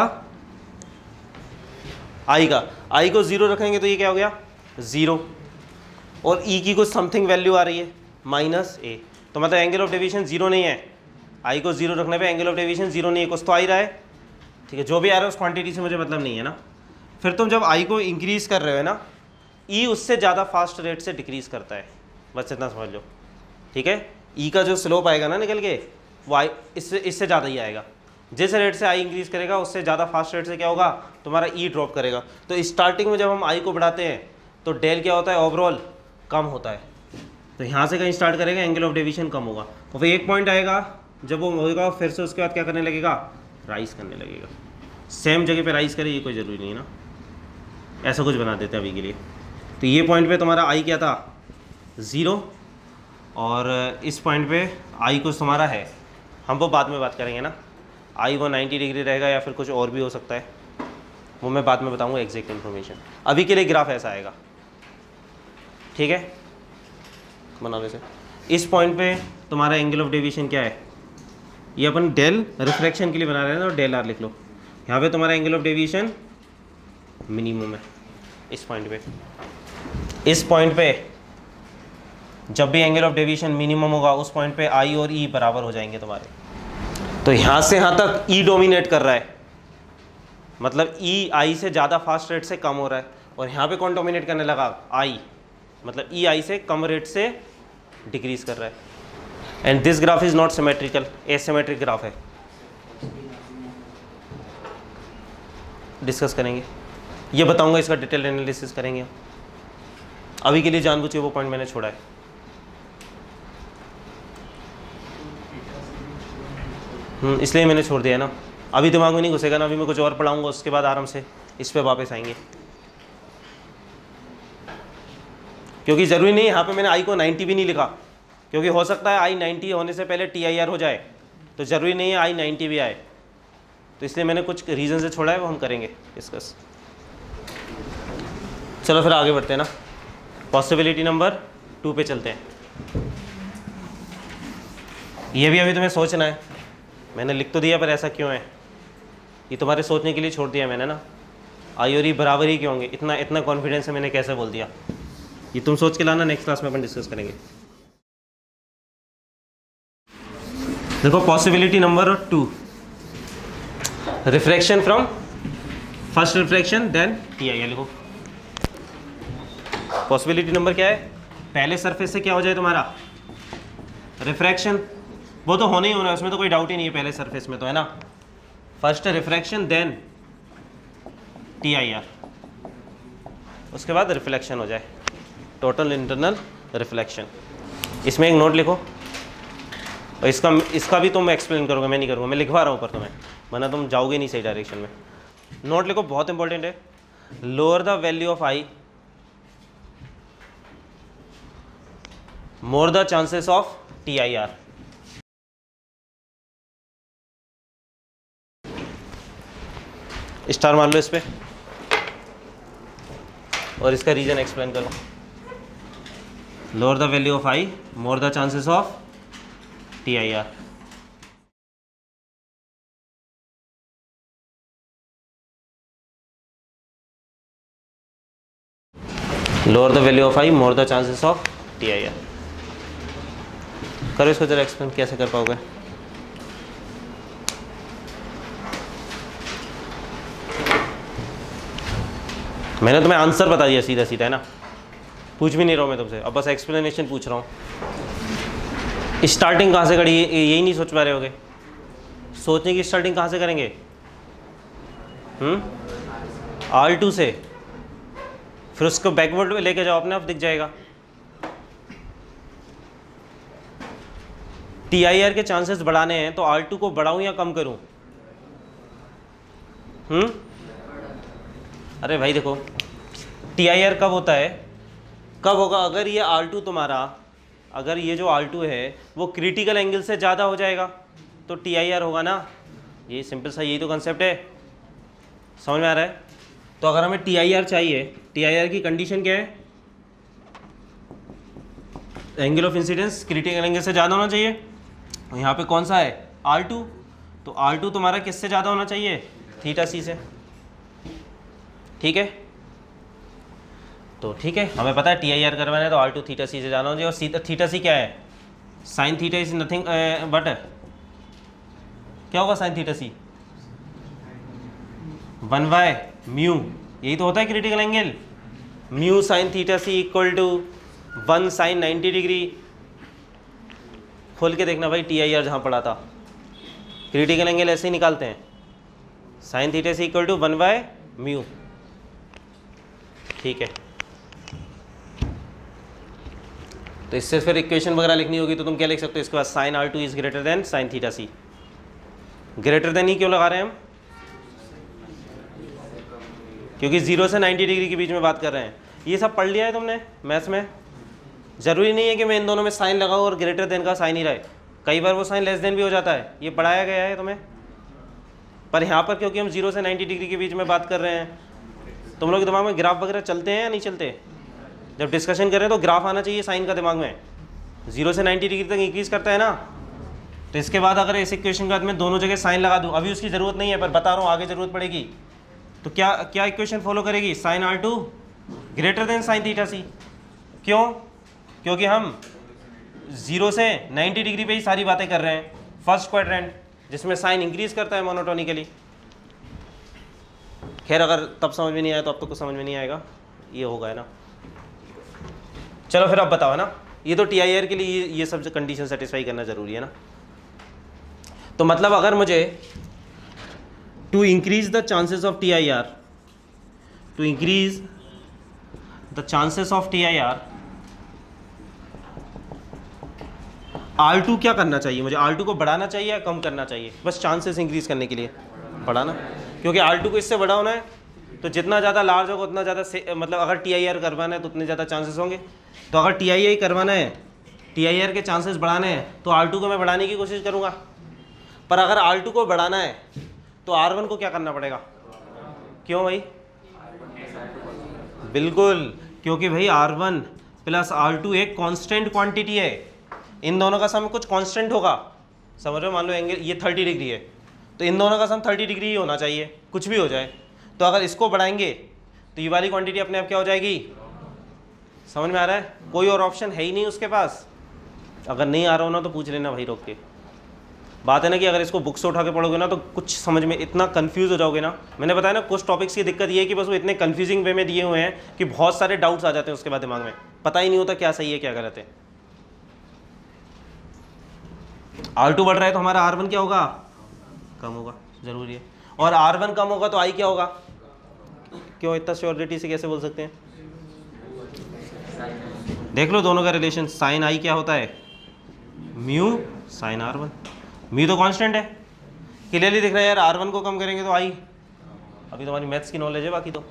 आई का। आई को ज़ीरो रखेंगे तो ये क्या हो गया, ज़ीरो, और ई की कुछ समथिंग वैल्यू आ रही है माइनस ए, तो मतलब एंगल ऑफ डेविएशन जीरो नहीं है, आई को जीरो रखने पे एंगल ऑफ डेविएशन जीरो नहीं है, कुछ तो आ ही रहा है, ठीक है, जो भी आ रहा है उस क्वांटिटी से मुझे मतलब नहीं है ना। फिर तुम जब आई को इंक्रीज़ कर रहे हो ना, ई उससे ज़्यादा फास्ट रेट से डिक्रीज़ करता है, बस इतना समझ लो, ठीक है। ई का जो स्लोप आएगा ना निकल के, वो आई इससे इससे ज़्यादा ही आएगा। जिस रेट से आई इंक्रीज़ करेगा उससे ज़्यादा फास्ट रेट से क्या होगा, तुम्हारा ई ड्रॉप करेगा। तो स्टार्टिंग में जब हम आई को बढ़ाते हैं तो डेल क्या होता है, ओवरऑल कम होता है। तो यहाँ से कहीं स्टार्ट करेगा, एंगल ऑफ डेविएशन कम होगा, और फिर एक पॉइंट आएगा, जब वो होगा फिर से उसके बाद क्या करने लगेगा, राइज करने लगेगा। सेम जगह पे राइज करे ये कोई ज़रूरी नहीं है ना, ऐसा कुछ बना देते हैं अभी के लिए। तो ये पॉइंट पे तुम्हारा आई क्या था, ज़ीरो, और इस पॉइंट पे आई कुछ तुम्हारा है, हम वो बाद में बात करेंगे ना, आई वो नाइन्टी डिग्री रहेगा या फिर कुछ और भी हो सकता है, वो मैं बाद में बताऊँगा एग्जैक्ट इन्फॉर्मेशन। अभी के लिए ग्राफ ऐसा आएगा, ठीक है, बना लो इसे। इस पॉइंट पे तुम्हारा एंगल ऑफ डेविएशन क्या है, ये अपन डेल रिफ्रैक्शन के लिए बना रहे हैं, तो डेल आर लिख लो। यहाँ पे तुम्हारा एंगल ऑफ डेविएशन मिनिमम है इस पॉइंट पे। इस पॉइंट पे जब भी एंगल ऑफ डेविएशन मिनिमम होगा उस पॉइंट पे आई और ई बराबर हो जाएंगे तुम्हारे। तो यहाँ से यहाँ तक ई डोमिनेट कर रहा है, मतलब ई आई से ज़्यादा फास्ट रेट से कम हो रहा है, और यहाँ पे कौन डोमिनेट करने लगा, आई, मतलब ई आई से कम रेट से डिक्रीज कर रहा है। And this graph is not symmetrical, asymmetric graph है, डिस्कस करेंगे, ये बताऊंगा, इसका डिटेल एनालिसिस करेंगे। अभी के लिए जानबूझ के वो पॉइंट मैंने छोड़ा है। हम्म इसलिए मैंने छोड़ दिया ना, अभी दिमाग में नहीं घुसेगा ना, अभी मैं कुछ और पढ़ाऊंगा, उसके बाद आराम से इस पे वापस आएंगे, क्योंकि ज़रूरी नहीं यहाँ पे मैंने आई को नाइन्टी भी नहीं लिखा, क्योंकि हो सकता है आई नाइन्टी होने से पहले टी आई आर हो जाए, तो ज़रूरी नहीं है आई नाइन्टी भी आए, तो इसलिए मैंने कुछ रीज़न से छोड़ा है, वो हम करेंगे डिस्कस। चलो फिर आगे बढ़ते हैं ना, पॉसिबिलिटी नंबर टू पे चलते हैं। ये भी अभी तुम्हें सोचना है, मैंने लिख तो दिया पर ऐसा क्यों है, ये तुम्हारे सोचने के लिए छोड़ दिया मैंने ना। आई और ई बराबर ही क्यों होंगे, इतना इतना कॉन्फिडेंस है मैंने कैसे बोल दिया, ये तुम सोच के लाना, नेक्स्ट क्लास में अपन डिस्कस करेंगे। देखो possibility number two, refraction from first refraction then T I, लिखो। पॉसिबिलिटी नंबर क्या है, पहले सरफेस से क्या हो जाए तुम्हारा रिफ्रैक्शन, वो तो होना ही होना है, उसमें तो कोई डाउट ही नहीं है, पहले सरफेस में तो है ना, first refraction then T I R, उसके बाद रिफ्लेक्शन हो जाए, टोटल इंटरनल रिफ्लेक्शन। इसमें एक नोट लिखो, और इसका इसका भी तुम एक्सप्लेन करोगे, मैं नहीं करूँगा, मैं लिखवा रहा हूँ ऊपर तुम्हें, वरना तुम जाओगे नहीं सही डायरेक्शन में। नोट लिखो, बहुत इंपॉर्टेंट है, lower the value of I more the chances of T I R. Star मान लो इस पे, और इसका रीजन एक्सप्लेन करो। Lower the value of I more the chances of T I R. Lower the value of I more the chances of T I R. करो इसको जरा एक्सप्लेन, कैसे कर पाओगे। मैंने तुम्हें आंसर बता दिया सीधा सीधा, है ना, पूछ भी नहीं रहा हूँ मैं तुमसे, अब बस एक्सप्लेनेशन पूछ रहा हूँ। स्टार्टिंग कहाँ से करी, यही नहीं सोच पा रहे होगे, सोचने की स्टार्टिंग कहाँ से करेंगे, हम्म आर टू से, फिर उसको बैकवर्ड में लेके जाओ, अपने आप दिख जाएगा। टी आई आर के चांसेस बढ़ाने हैं तो आर टू को बढ़ाऊं या कम करूं, हम्म अरे भाई देखो, टी आई आर कब होता है, कब होगा, अगर ये आर टू तुम्हारा, अगर ये जो आर टू है वो क्रिटिकल एंगल से ज़्यादा हो जाएगा तो टी आई आर होगा ना। ये सिंपल सा यही तो कंसेप्ट है, समझ में आ रहा है। तो अगर हमें टी आई आर चाहिए, टी आई आर की कंडीशन क्या है, angle of incidence critical angle से ज़्यादा होना चाहिए, और यहाँ पे कौन सा है आर टू, तो आर टू तुम्हारा किससे ज़्यादा होना चाहिए, थीटा सी से, ठीक है। तो ठीक है, हमें पता है टी आई आर करवाना है तो आर टू थीटा सी से ज़्यादा होना चाहिए, और थीटा सी क्या है, sine theta is nothing but क्या होगा sine theta C, one by mu, यही तो होता है critical angle, mu sine theta C equal to one sine ninety degree. खोल के देखना भाई टी आई आर जहाँ पढ़ा था, क्रिटिकल एंगल ऐसे ही निकालते हैं, sine theta C equal to one by mu. ठीक है, तो इससे फिर इक्वेशन वगैरह लिखनी होगी तो तुम क्या लिख सकते हो इसके बाद, sine R two is greater than sine theta C. Greater than ही क्यों लगा रहे हैं हम, क्योंकि जीरो से नाइन्टी डिग्री के बीच में बात कर रहे हैं। ये सब पढ़ लिया है तुमने मैथ्स में, जरूरी नहीं है कि मैं इन दोनों में साइन लगाऊँ और ग्रेटर देन का साइन ही रहे, कई बार वो साइन लेस देन भी हो जाता है, ये पढ़ाया गया है तुम्हें। पर यहाँ पर क्योंकि हम जीरो से नाइन्टी डिग्री के बीच में बात कर रहे हैं, तुम लोग के दिमाग में ग्राफ वगैरह चलते हैं या नहीं चलते, जब डिस्कशन कर रहे हैं तो ग्राफ आना चाहिए साइन का दिमाग में, जीरो से नाइन्टी डिग्री तक इंक्रीज करता है ना। तो इसके बाद अगर इस इक्वेशन के बाद मैं दोनों जगह साइन लगा दूँ, अभी उसकी ज़रूरत नहीं है पर बता रहा हूँ आगे ज़रूरत पड़ेगी, तो क्या क्या इक्वेशन फॉलो करेगी, sine R two greater than sine theta C. क्यों, क्योंकि हम जीरो से नाइन्टी डिग्री पे ही सारी बातें कर रहे हैं, फर्स्ट क्वाड्रेंट जिसमें साइन इंक्रीज करता है मोनोटोनिकली। खैर अगर तब समझ में नहीं आया तो अब तो कुछ समझ में नहीं आएगा, ये होगा है ना। चलो फिर अब बताओ है ना, ये तो टी आई आर के लिए ये, ये सब कंडीशन सेटिस्फाई करना जरूरी है ना। तो मतलब अगर मुझे to increase the chances of T I R, to increase the chances of T I R, R two क्या करना चाहिए मुझे, आर टू को बढ़ाना चाहिए या कम करना चाहिए, बस चांसेस इंक्रीज करने के लिए बढ़ाना, क्योंकि आर टू को इससे बड़ा होना है तो जितना ज़्यादा लार्ज होगा उतना ज़्यादा, मतलब अगर टी आई आर करवाना है तो उतने ज़्यादा चांसेस होंगे। तो अगर टी आई आई करवाना है, टी आई आर के चांसेस बढ़ाने हैं तो आर टू को मैं बढ़ाने की कोशिश करूँगा। पर अगर आर टू को बढ़ाना है तो आर वन को क्या करना पड़ेगा, क्यों भाई, बिल्कुल, क्योंकि भाई R one plus R two एक कांस्टेंट क्वांटिटी है, इन दोनों का सम कुछ कांस्टेंट होगा, समझ रहे हो। मान लो एंगल ये थर्टी डिग्री है तो इन दोनों का सम थर्टी डिग्री ही होना चाहिए, कुछ भी हो जाए। तो अगर इसको बढ़ाएंगे तो ये वाली क्वांटिटी अपने आप क्या हो जाएगी, समझ में आ रहा है, कोई और ऑप्शन है ही नहीं उसके पास। अगर नहीं आ रहा हो ना तो पूछ लेना भाई रोक के। बात है ना कि अगर इसको बुक से उठा के पढ़ोगे ना तो कुछ समझ में इतना कंफ्यूज हो जाओगे ना। मैंने बताया ना कुछ टॉपिक्स की दिक्कत ये है कि बस वो इतने कंफ्यूजिंग वे में दिए हुए हैं कि बहुत सारे डाउट्स आ जाते हैं उसके बाद दिमाग में, पता ही नहीं होता क्या सही है क्या गलत है। आर टू बढ़ रहा है तो हमारा आर वन क्या होगा, कम होगा, जरूरी है। और आर वन कम होगा तो आई क्या होगा, क्यों इतना श्योरिटी से कैसे बोल सकते हैं, देख लो दोनों का रिलेशन, साइन आई क्या होता है, mu sine R one, mu तो कांस्टेंट है, क्लियरली दिख रहा है यार। आर वन को कम करेंगे तो आई, अभी तुम्हारी मैथ्स की नॉलेज है बाकी तो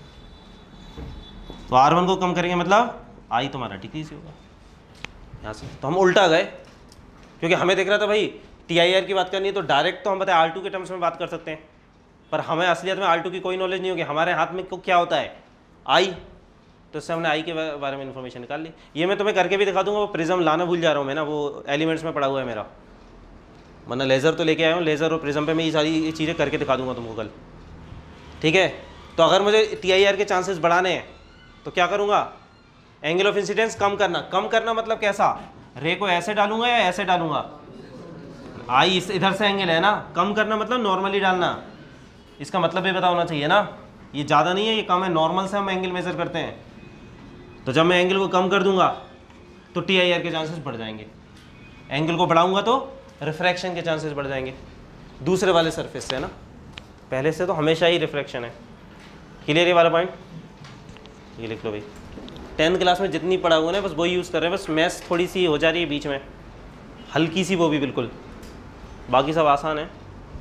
तो आर वन को कम करेंगे मतलब आई तुम्हारा डिक्रीज होगा यहाँ से। तो हम उल्टा गए, क्योंकि हमें दिख रहा था भाई टी आई आर की बात करनी है तो डायरेक्ट तो हम बताए आर टू के टर्म्स में बात कर सकते हैं, पर हमें असलियत में आर टू की कोई नॉलेज नहीं होगी, हमारे हाथ में क्या होता है आई, तो इससे हमने आई के बारे में इन्फॉर्मेशन निकाल ली। ये मैं तुम्हें करके भी दिखा दूंगा, वो प्रिज्म लाना भूल जा रहा हूँ मैं ना, वो एलिमेंट्स में पड़ा हुआ है मेरा, वरना लेज़र तो लेके आया हूँ, लेज़र और प्रिज्म पे मैं ये सारी चीज़ें करके दिखा दूंगा तुमको कल, ठीक है। तो अगर मुझे टी आई आर के चांसेस बढ़ाने हैं तो क्या करूँगा, एंगल ऑफ इंसिडेंस कम करना। कम करना मतलब कैसा, रे को ऐसे डालूंगा या ऐसे डालूंगा, आई इस इधर से एंगल है ना, कम करना मतलब नॉर्मली डालना, इसका मतलब भी पता होना चाहिए ना, ये ज़्यादा नहीं है ये कम है, नॉर्मल से हम एंगल मेजर करते हैं। तो जब मैं एंगल को कम कर दूंगा तो टी आई आर के चांसेस बढ़ जाएंगे, एंगल को बढ़ाऊंगा तो रिफ्रैक्शन के चांसेस बढ़ जाएंगे दूसरे वाले सरफेस से, है ना। पहले से तो हमेशा ही रिफ्रैक्शन है, क्लियर ये वाला पॉइंट, ये लिख लो भाई। टेंथ क्लास में जितनी पढ़ा हुआ है बस वही यूज़ कर रहे हैं, बस मैथ्स थोड़ी सी हो जा रही है बीच में, हल्की सी, वो भी बिल्कुल, बाकी सब आसान है,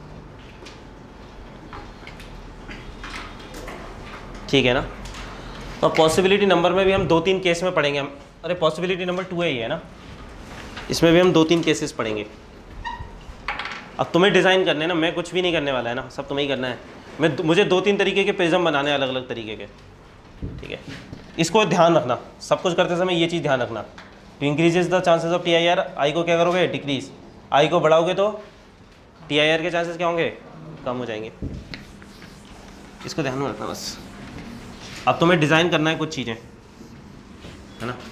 ठीक है ना। तो पॉसिबिलिटी नंबर में भी हम दो तीन केस में पढ़ेंगे हम, अरे पॉसिबिलिटी नंबर टू है ये, है ना, इसमें भी हम दो तीन केसेस पढ़ेंगे। अब तुम्हें डिज़ाइन करने ना, मैं कुछ भी नहीं करने वाला है ना, सब तुम्हें ही करना है। मैं मुझे दो तीन तरीके के प्रिज्म बनाने हैं अलग अलग तरीके के, ठीक है। इसको ध्यान रखना, सब कुछ करते समय ये चीज़ ध्यान रखना, to increases the chances of T I R, I को क्या करोगे डिक्रीज, आई को बढ़ाओगे तो टी आई आर के चांसेस क्या होंगे, कम हो जाएंगे, इसको ध्यान में रखना बस। अब तुम्हें डिज़ाइन करना है कुछ चीज़ें, है ना।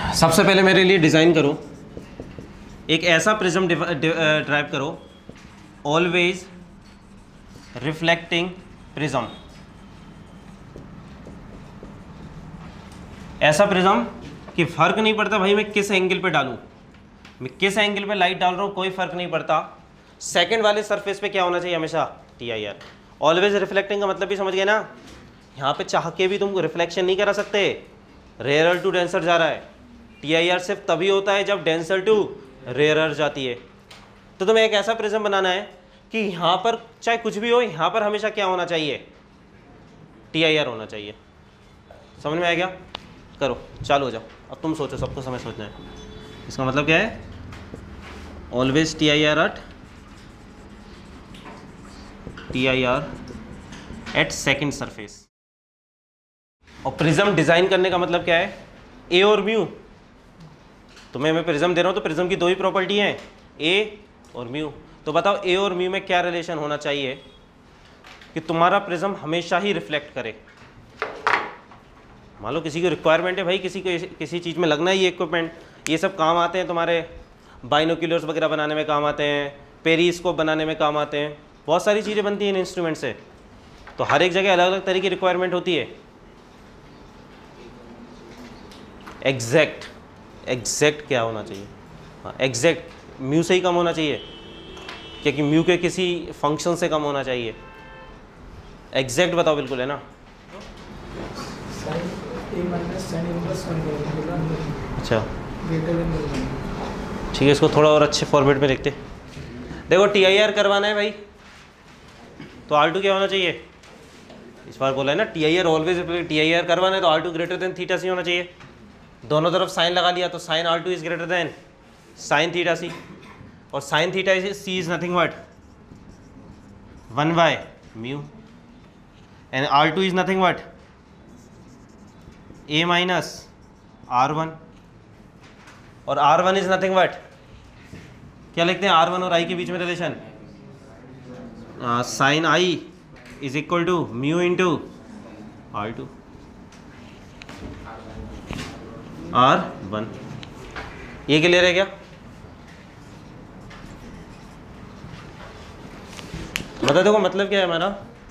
सबसे पहले मेरे लिए डिज़ाइन करो, एक ऐसा प्रिज्म ड्राइव करो, ऑलवेज रिफ्लेक्टिंग प्रिज्म, ऐसा प्रिज्म कि फ़र्क नहीं पड़ता भाई मैं किस एंगल पे डालूं, मैं किस एंगल पे लाइट डाल रहा हूँ कोई फ़र्क नहीं पड़ता। सेकंड वाले सरफेस पे क्या होना चाहिए हमेशा, T I R. Always reflecting का मतलब भी समझ गए ना, यहाँ पे चाह के भी तुम रिफ्लेक्शन नहीं करा सकते, रेयरर टू डेंसर जा रहा है। टी आई आर सिर्फ तभी होता है जब डेंसर टू रेयरर जाती है। तो तुम्हें एक ऐसा प्रिज्म बनाना है कि यहाँ पर चाहे कुछ भी हो, यहाँ पर हमेशा क्या होना चाहिए, टी आई आर होना चाहिए। समझ में आ गया? करो, चालू हो जाओ। अब तुम सोचो, सबको समय सोचना है। इसका मतलब क्या है, always T I R at T I R at second surface. और प्रिज्म डिज़ाइन करने का मतलब क्या है, ए और म्यू। तुम्हें मैं प्रिज्म दे रहा हूँ तो प्रिज्म की दो ही प्रॉपर्टी हैं, ए और म्यू। तो बताओ ए और म्यू में क्या रिलेशन होना चाहिए कि तुम्हारा प्रिज्म हमेशा ही रिफ्लेक्ट करे। मान लो किसी को रिक्वायरमेंट है भाई, किसी को किसी चीज़ में लगना है ये इक्विपमेंट, ये सब काम आते हैं, तुम्हारे बाइनोक्यूलर्स वगैरह बनाने में काम आते हैं, पेरीस्कोप बनाने में काम आते हैं, बहुत सारी चीज़ें बनती हैं इन इंस्ट्रूमेंट से। तो हर एक जगह अलग अलग तरह की रिक्वायरमेंट होती है। एग्जैक्ट, एग्जैक्ट क्या होना चाहिए, हाँ एग्जैक्ट म्यू से ही कम होना चाहिए, क्योंकि म्यू के किसी फंक्शन से कम होना चाहिए। एग्जैक्ट बताओ, बिल्कुल है ना। अच्छा ठीक है, इसको थोड़ा और अच्छे फॉर्मेट में लिखते। देखो टी आई आर करवाना है भाई, तो आर टू क्या होना चाहिए, इस बार बोला है ना T I R always, T I R करवाना है तो R two greater than theta C होना चाहिए। दोनों तरफ साइन लगा लिया तो sine R two is greater than sine theta C, और sine theta C is nothing but one by mu, and R two is nothing but A minus R one, और R one is nothing but क्या लिखते हैं, आर वन और आई के बीच में relation, sine I is equal to mu into R two R one. ये क्लियर है क्या? बता देखो मतलब क्या है हमारा,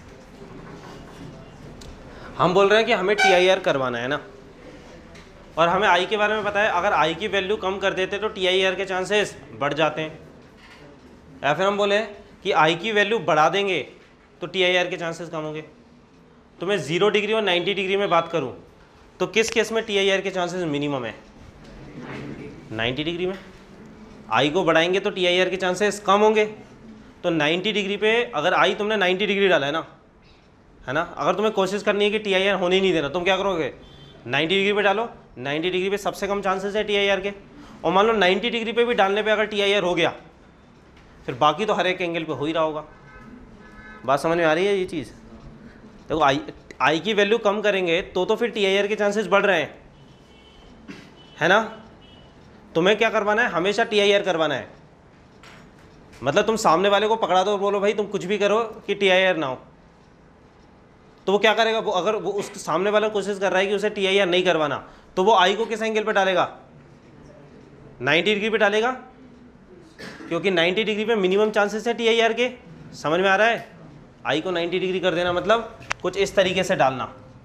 हम बोल रहे हैं कि हमें टी आई आर करवाना है ना, और हमें आई के बारे में पता है, अगर आई की वैल्यू कम कर देते तो टी आई आर के चांसेस बढ़ जाते हैं, या फिर हम बोले कि आई की वैल्यू बढ़ा देंगे तो टी आई आर के चांसेस कम होंगे। तो मैं ज़ीरो डिग्री और नाइन्टी डिग्री में बात करूं तो किस केस में टी आई आर के चांसेस मिनिमम है, नाइन्टी डिग्री में। आई को बढ़ाएंगे तो टी आई आर के चांसेस कम होंगे। तो नाइन्टी डिग्री पे अगर आई तुमने नाइन्टी डिग्री डाला है ना, है ना, अगर तुम्हें कोशिश करनी है कि टी आई आर होने ही नहीं देना, तुम क्या करोगे, नाइन्टी डिग्री पे डालो। नाइन्टी डिग्री पे सबसे कम चांसेस है टी आई आर के, और मान लो नाइन्टी डिग्री पे भी डालने पे अगर टी आई आर हो गया, फिर बाकी तो हर एक एंगल पे हो ही रहा होगा। बात समझ में आ रही है ये चीज़? देखो आई आई की वैल्यू कम करेंगे तो तो फिर टी आई आर के चांसेस बढ़ रहे हैं, है ना। तुम्हें क्या करवाना है, हमेशा टी आई आर करवाना है। मतलब तुम सामने वाले को पकड़ा दो और बोलो भाई तुम कुछ भी करो कि टी आई आर ना हो, तो वो क्या करेगा, वो अगर वो उस सामने वाला कोशिश कर रहा है कि उसे टी आई आर नहीं करवाना, तो वो आई को किस एंगल पे डालेगा, नाइन्टी डिग्री पे डालेगा, क्योंकि नाइन्टी डिग्री पे मिनिमम चांसेस है टी आई आर के। समझ में आ रहा है? आई को नाइन्टी डिग्री कर देना मतलब कुछ इस तरीके से डालना।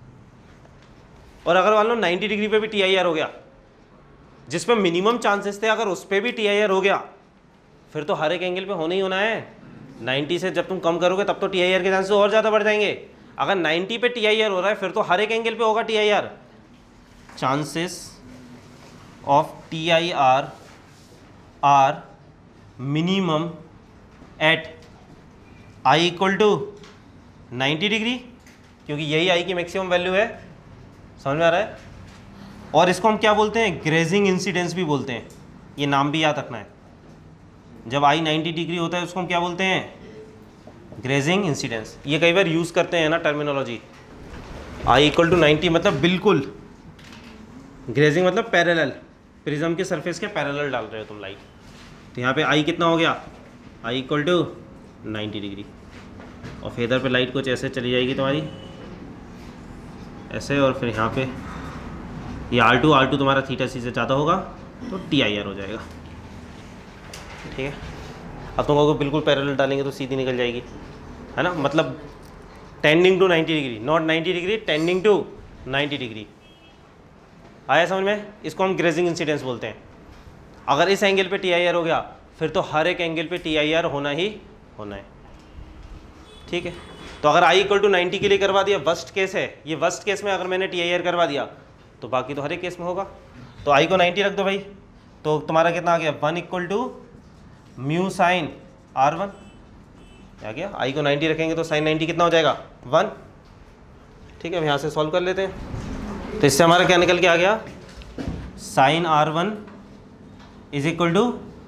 और अगर मान लो नाइन्टी डिग्री पे भी टी आई आर हो गया, जिस पे मिनिमम चांसेस थे, अगर उस पर भी टी आई आर हो गया, फिर तो हर एक एंगल पे होना ही होना है। नाइन्टी से जब तुम कम करोगे तब तो टी आई आर के चांसेस और ज़्यादा बढ़ जाएंगे। अगर नाइन्टी पे टी आई आर हो रहा है फिर तो हर एक एंगल पे होगा T I R. Chances of T I R are minimum at I equal to ninety degree, क्योंकि यही आई की मैक्सिमम वैल्यू है। समझ में आ रहा है? और इसको हम क्या बोलते हैं, ग्रेजिंग इंसिडेंस भी बोलते हैं। ये नाम भी याद रखना है। जब आई नाइन्टी डिग्री होता है उसको हम क्या बोलते हैं, ग्रेजिंग इंसिडेंस। ये कई बार यूज़ करते हैं ना terminology, I equal to ninety मतलब बिल्कुल, ग्रेजिंग मतलब पैरेलल, प्रिज्म के सरफेस के पैरेलल डाल रहे हो तुम लाइट। तो यहाँ पे आई कितना हो गया, I equal to ninety degree, और फेदर पे लाइट कुछ ऐसे चली जाएगी तुम्हारी, ऐसे, और फिर यहाँ पे ये आर टू आर टू तुम्हारा थीटा सी से ज़्यादा होगा तो टी आई आर हो जाएगा। ठीक है, अब तुम अगर बिल्कुल पैरेलल डालेंगे तो सीधी निकल जाएगी, है ना, मतलब tending to ninety degree, not ninety degree, tending to ninety degree. आया समझ में? इसको हम ग्रेजिंग इंसिडेंस बोलते हैं। अगर इस एंगल पे टी आई आर हो गया फिर तो हर एक एंगल पे टी आई आर होना ही होना है। ठीक है, तो अगर आई इक्वल टू नाइन्टी के लिए करवा दिया, वर्स्ट केस है ये, वर्स्ट केस में अगर मैंने टी आई आर करवा दिया तो बाकी तो हर एक केस में होगा। तो आई को नाइन्टी रख दो भाई, तो तुम्हारा कितना आ गया, one equal to mu sine R one आ गया। आई को नाइन्टी रखेंगे तो साइन नाइन्टी कितना हो जाएगा, वन। ठीक है, हम यहाँ से सॉल्व कर लेते हैं। तो इससे हमारा क्या निकल के आ गया, sine R one is equal to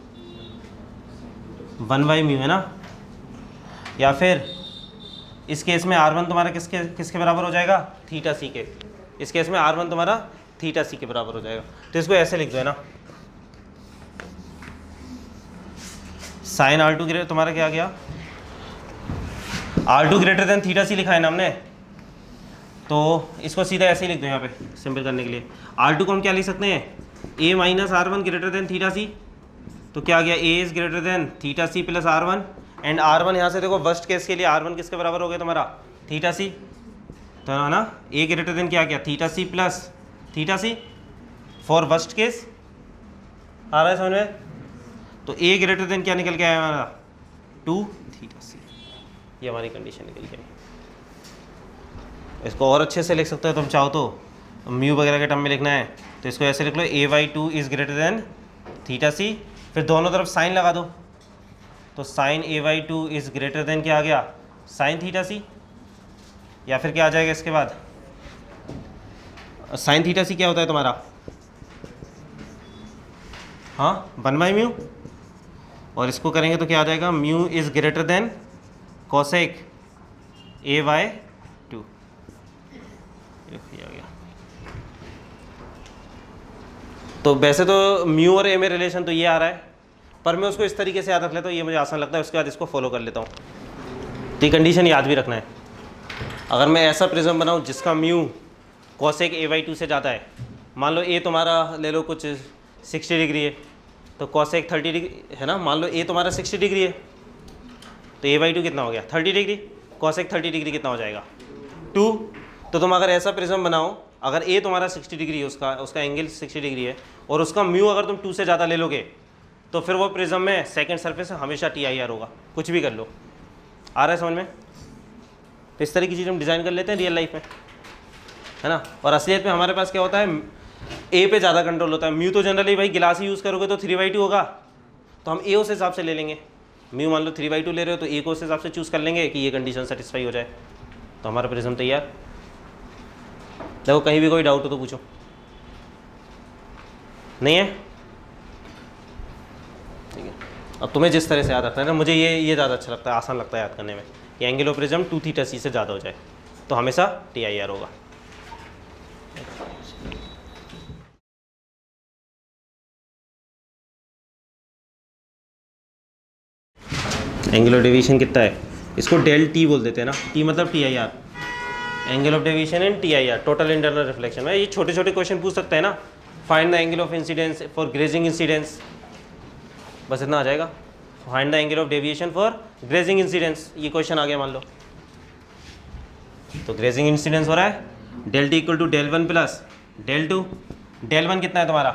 one by mu, है ना। या फिर इस केस में आर वन तुम्हारा किसके किसके बराबर हो जाएगा, थीटा सी के। इस केस में आर वन तुम्हारा थीटा सी के बराबर हो जाएगा। तो इसको ऐसे लिख दो, है ना, साइन आर टू ग्रेटर तुम्हारा क्या आ गया, R two greater than theta C लिखा है ना हमने, तो इसको सीधा ऐसे ही लिख दो यहाँ पे सिंपल करने के लिए। आर टू को हम क्या लिख सकते हैं, A minus R one greater than theta C. तो क्या आ गया, A is greater than theta C plus R one. And R one यहाँ से देखो वर्स्ट केस के लिए आर वन किसके बराबर हो गया तुम्हारा, थीटा सी। तो है ना, ए ग्रेटर देन क्या क्या, theta C plus theta C for worst case. आ रहा है समझ में? तो ए ग्रेटर देन क्या निकल के आया हमारा, टू थीटा सी। ये हमारी कंडीशन निकल के आई। इसको और अच्छे से लिख सकते हो तुम चाहो तो, म्यू वगैरह के टर्म में लिखना है तो इसको ऐसे लिख लो, A by two is greater than theta C. फिर दोनों तरफ साइन लगा दो, तो sine A by two is greater than क्या आ गया, साइन थीटा सी। या फिर क्या आ जाएगा इसके बाद, साइन थीटा सी क्या होता है तुम्हारा, हाँ, वन बाई म्यू। और इसको करेंगे तो क्या आ जाएगा, mu is greater than cosec A by two. आ गया। तो वैसे तो म्यू और ए में रिलेशन तो ये आ रहा है, पर मैं उसको इस तरीके से याद रख लेता हूँ, ये मुझे आसान लगता है, उसके बाद इसको फॉलो कर लेता हूँ। तो ये कंडीशन याद भी रखना है। अगर मैं ऐसा प्रिज्म बनाऊँ जिसका mu cosec A by two से ज़्यादा है, मान लो ए तुम्हारा ले लो कुछ सिक्सटी डिग्री है तो कोसेक थर्टी डिग्री है ना, मान लो ए तुम्हारा सिक्सटी डिग्री है तो ए वाई टू कितना हो गया, thirty degree. Cosec thirty degree कितना हो जाएगा, टू। तो तुम अगर ऐसा प्रिज्म बनाओ, अगर ए तुम्हारा सिक्सटी डिग्री है, उसका उसका एंगल सिक्सटी डिग्री है और उसका म्यू अगर तुम टू से ज़्यादा ले लोगे तो फिर वो प्रिज्म में सेकंड सरफेस हमेशा टी आई आर होगा, कुछ भी कर लो। आ रहा है समझ में? तो इस तरह की चीज़ हम डिज़ाइन कर लेते हैं रियल लाइफ में, है ना। और असलियत में हमारे पास क्या होता है, ए पे ज़्यादा कंट्रोल होता है। म्यू तो जनरली भाई गिलास ही यूज़ करोगे तो थ्री बाई टू होगा, तो हम ए उस हिसाब से ले लेंगे। म्यू मान लो थ्री बाई टू ले रहे हो तो ए को उस हिसाब से चूज़ कर लेंगे कि ये कंडीशन सेटिस्फाई हो जाए, तो हमारा प्रिज्म तैयार। देखो कहीं भी कोई डाउट हो तो पूछो, नहीं है? ठीक है, अब तुम्हें जिस तरह से याद रखना है ना, मुझे ये ये ज़्यादा अच्छा लगता है, आसान लगता है याद करने में। ये angle of prism two theta C से ज़्यादा हो जाए तो हमेशा टी आई आर होगा। एंगल ऑफ डेविएशन कितना है, इसको डेल टी बोल देते हैं ना, टी मतलब T I R, angle of deviation and T I R, total internal reflection. में ये छोटे छोटे क्वेश्चन पूछ सकते हैं ना, find the angle of incidence for grazing incidence, बस इतना आ जाएगा। Find the angle of deviation for grazing incidence, ये क्वेश्चन आ गया मान लो। तो ग्रेजिंग इंसिडेंस हो रहा है, del T equal to del one plus del two. Del one कितना है तुम्हारा,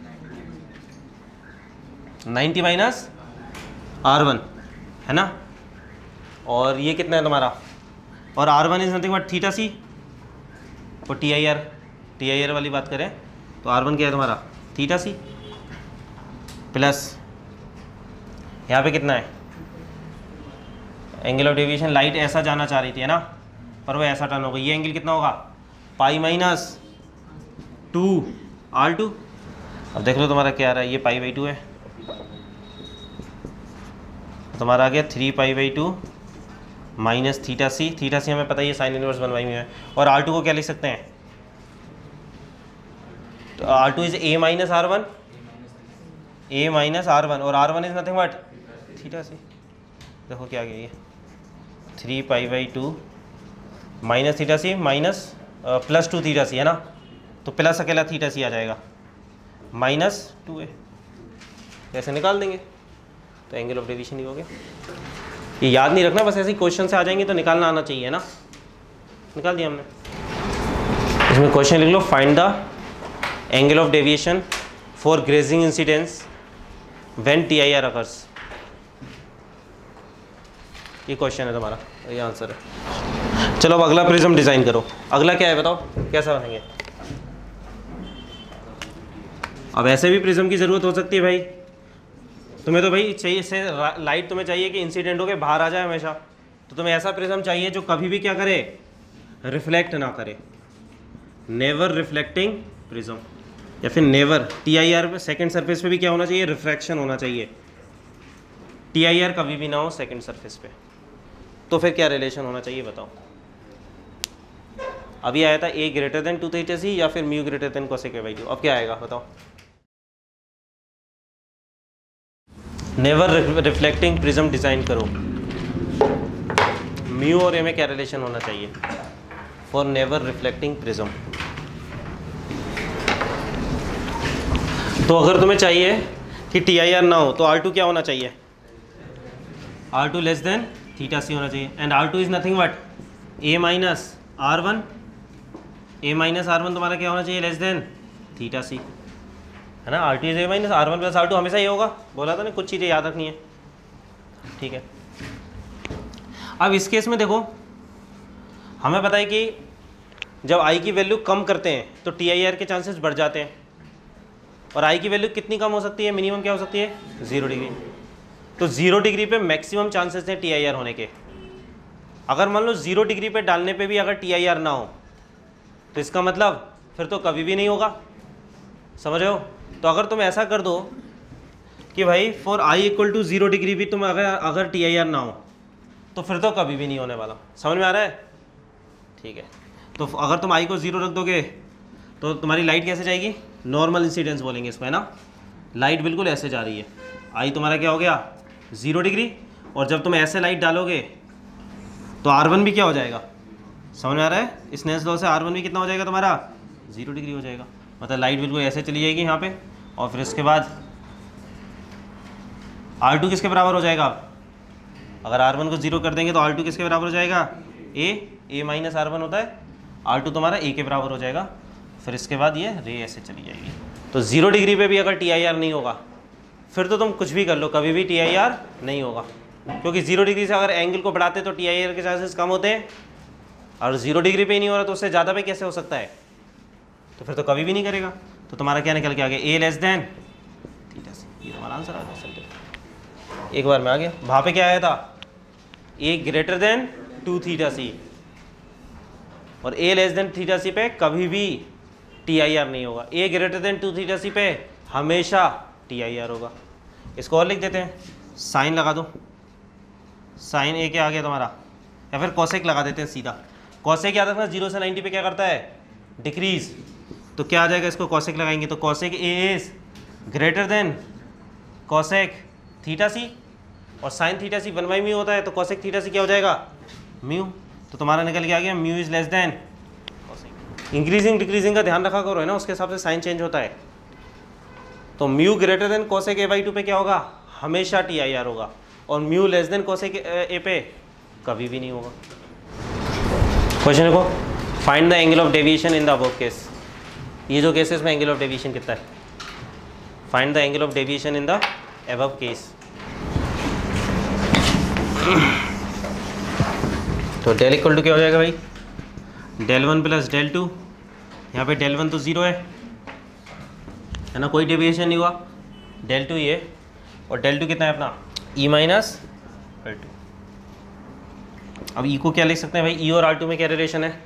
नाइन्टी माइनस आर वन, है ना। और ये कितना है तुम्हारा, और R one is nothing but theta C. और T I R, T I R वाली बात करें तो आर वन क्या है तुम्हारा, थीटा सी प्लस यहाँ पे कितना है, एंगल ऑफ डेविएशन लाइट ऐसा जाना चाह रही थी, है ना, पर वो ऐसा टर्न होगा। ये एंगल कितना होगा, pi minus two R two. अब देख लो तुम्हारा क्या आ रहा है, ये पाई बाई टू है, तुम्हारा आ गया three pi by two minus theta C. Theta C हमें पता ही है साइन इनवर्स वन बाई में है। और आर टू को क्या लिख सकते हैं, तो R two is A minus R one, A minus R one, और R one is nothing but theta C. देखो क्या आ गया, ये three pi by two minus theta C minus plus two theta C, है ना। तो प्लस अकेला थीटा सी आ जाएगा माइनस टू ए, ऐसे निकाल देंगे तो एंगल ऑफ डेविएशन ही हो गया। ये याद नहीं रखना, बस ऐसे ही क्वेश्चन से आ जाएंगे तो निकालना आना चाहिए ना। निकाल दिया हमने। इसमें क्वेश्चन लिख लो, find the angle of deviation for grazing incidence when T I R occurs. ये क्वेश्चन है तुम्हारा, ये आंसर है। चलो अब अगला प्रिज्म डिज़ाइन करो। अगला क्या है बताओ, कैसा बनेंगे? अब ऐसे भी प्रिज्म की ज़रूरत हो सकती है भाई, तुम्हें तो भाई चाहिए से लाइट तुम्हें चाहिए कि इंसिडेंट होके बाहर आ जाए हमेशा, तो तुम्हें ऐसा प्रिज्म चाहिए जो कभी भी क्या करे, रिफ्लेक्ट ना करे, नेवर रिफ्लेक्टिंग प्रिज्म, या फिर never T I R second surface पे भी क्या होना चाहिए, रिफ्रैक्शन होना चाहिए। टी आई आर कभी भी ना हो सेकेंड सरफेस पे, तो फिर क्या रिलेशन होना चाहिए बताओ? अभी आया था A greater than two theta C या फिर mu greater than cosec by two, अब क्या आएगा बताओ? नेवर रिफ्लेक्टिंग प्रिज्म डिज़ाइन करो, म्यू और ए में क्या रिलेशन होना चाहिए फॉर नेवर रिफ्लेक्टिंग प्रिज्म। तो अगर तुम्हें चाहिए कि टी आई आर ना हो तो आर टू क्या होना चाहिए, R two less than theta C होना चाहिए, and R two is nothing but A minus R one, A minus R one तुम्हारा क्या होना चाहिए, लेस देन थीटा सी, है ना। R two is A minus R one plus R two हमेशा ही होगा, बोला था ना, कुछ चीज़ें याद रखनी है, ठीक है। अब इस केस में देखो, हमें पता है कि जब आई की वैल्यू कम करते हैं तो टी आई आर के चांसेस बढ़ जाते हैं, और आई की वैल्यू कितनी कम हो सकती है, मिनिमम क्या हो सकती है, जीरो डिग्री। तो जीरो डिग्री पे मैक्सिमम चांसेस हैं टी आई आर होने के। अगर मान लो जीरो डिग्री पे डालने पे भी अगर टी आई आर ना हो तो इसका मतलब फिर तो कभी भी नहीं होगा, समझ रहे हो। तो अगर तुम ऐसा कर दो कि भाई for I equal to zero degree भी तुम अगर अगर टी आई आर ना हो तो फिर तो कभी भी नहीं होने वाला, समझ में आ रहा है, ठीक है। तो अगर तुम आई को ज़ीरो रख दोगे तो तुम्हारी लाइट कैसे जाएगी, नॉर्मल इंसिडेंस बोलेंगे इसको, है ना। लाइट बिल्कुल ऐसे जा रही है, आई तुम्हारा क्या हो गया, ज़ीरो डिग्री, और जब तुम ऐसे लाइट डालोगे तो आर वन भी क्या हो जाएगा, समझ में आ रहा है, स्नेल्स लॉ से आर वन भी कितना हो जाएगा तुम्हारा, ज़ीरो डिग्री हो जाएगा। मतलब लाइट बिल्कुल ऐसे चली जाएगी यहाँ पे, और फिर इसके बाद आर टू किसके बराबर हो जाएगा, अगर आर वन को जीरो कर देंगे तो आर टू किसके बराबर हो जाएगा, A A minus R one होता है, आर टू तुम्हारा ए के बराबर हो जाएगा। फिर इसके बाद ये रे ऐसे चली जाएगी। तो जीरो डिग्री पे भी अगर टी आई आर नहीं होगा फिर तो तुम कुछ भी कर लो, कभी भी टी आई आर नहीं होगा, क्योंकि जीरो डिग्री से अगर एंगल को बढ़ाते तो टी आई आर के चांसेस कम होते हैं, और जीरो डिग्री पे ही नहीं हो रहा तो उससे ज़्यादा पे कैसे हो सकता है, तो फिर तो कभी भी नहीं करेगा। तो तुम्हारा क्या निकल के आ गया, A less than theta C, ये तुम्हारा आंसर आ गया। एक बार में आ गया। वहाँ पे क्या आया था, A greater than two theta C, और A less than theta C पे कभी भी टी आई आर नहीं होगा, A greater than two theta C पे हमेशा टी आई आर होगा। इसको और लिख देते हैं, साइन लगा दो, साइन ए क्या आ गया तुम्हारा, या फिर कॉसेक लगा देते हैं सीधा। कॉसेक याद रखना जीरो से नाइन्टी पे क्या करता है, डिक्रीज, तो क्या आ जाएगा, इसको कॉसेक लगाएंगे तो cosec A is greater than cosec theta C, और sine theta C one by mu होता है, तो कॉसेक थीटा सी क्या हो जाएगा, म्यू। तो तुम्हारा निकल के आ गया mu is less than cosec. Increasing decreasing का ध्यान रखा करो, है ना, उसके हिसाब से साइन चेंज होता है। तो mu greater than cosec A by two पे क्या होगा, हमेशा टी आई आर होगा, और mu less than cosec A पे कभी भी नहीं होगा। क्वेश्चन देखो, find the angle of deviation in the above case. ये जो केसेस में एंगल ऑफ डेविएशन कितना है, find the angle of deviation in the above case. तो डेल इक्वल टू क्या हो जाएगा भाई, del one plus del two, यहाँ पे डेल वन तो ज़ीरो है है ना, कोई डेविएशन नहीं हुआ, डेल टू ये, और डेल टू कितना है अपना, ई माइनस डेल टू। अब ई को क्या लिख सकते हैं भाई, ई और आर टू में क्या रिलेशन है,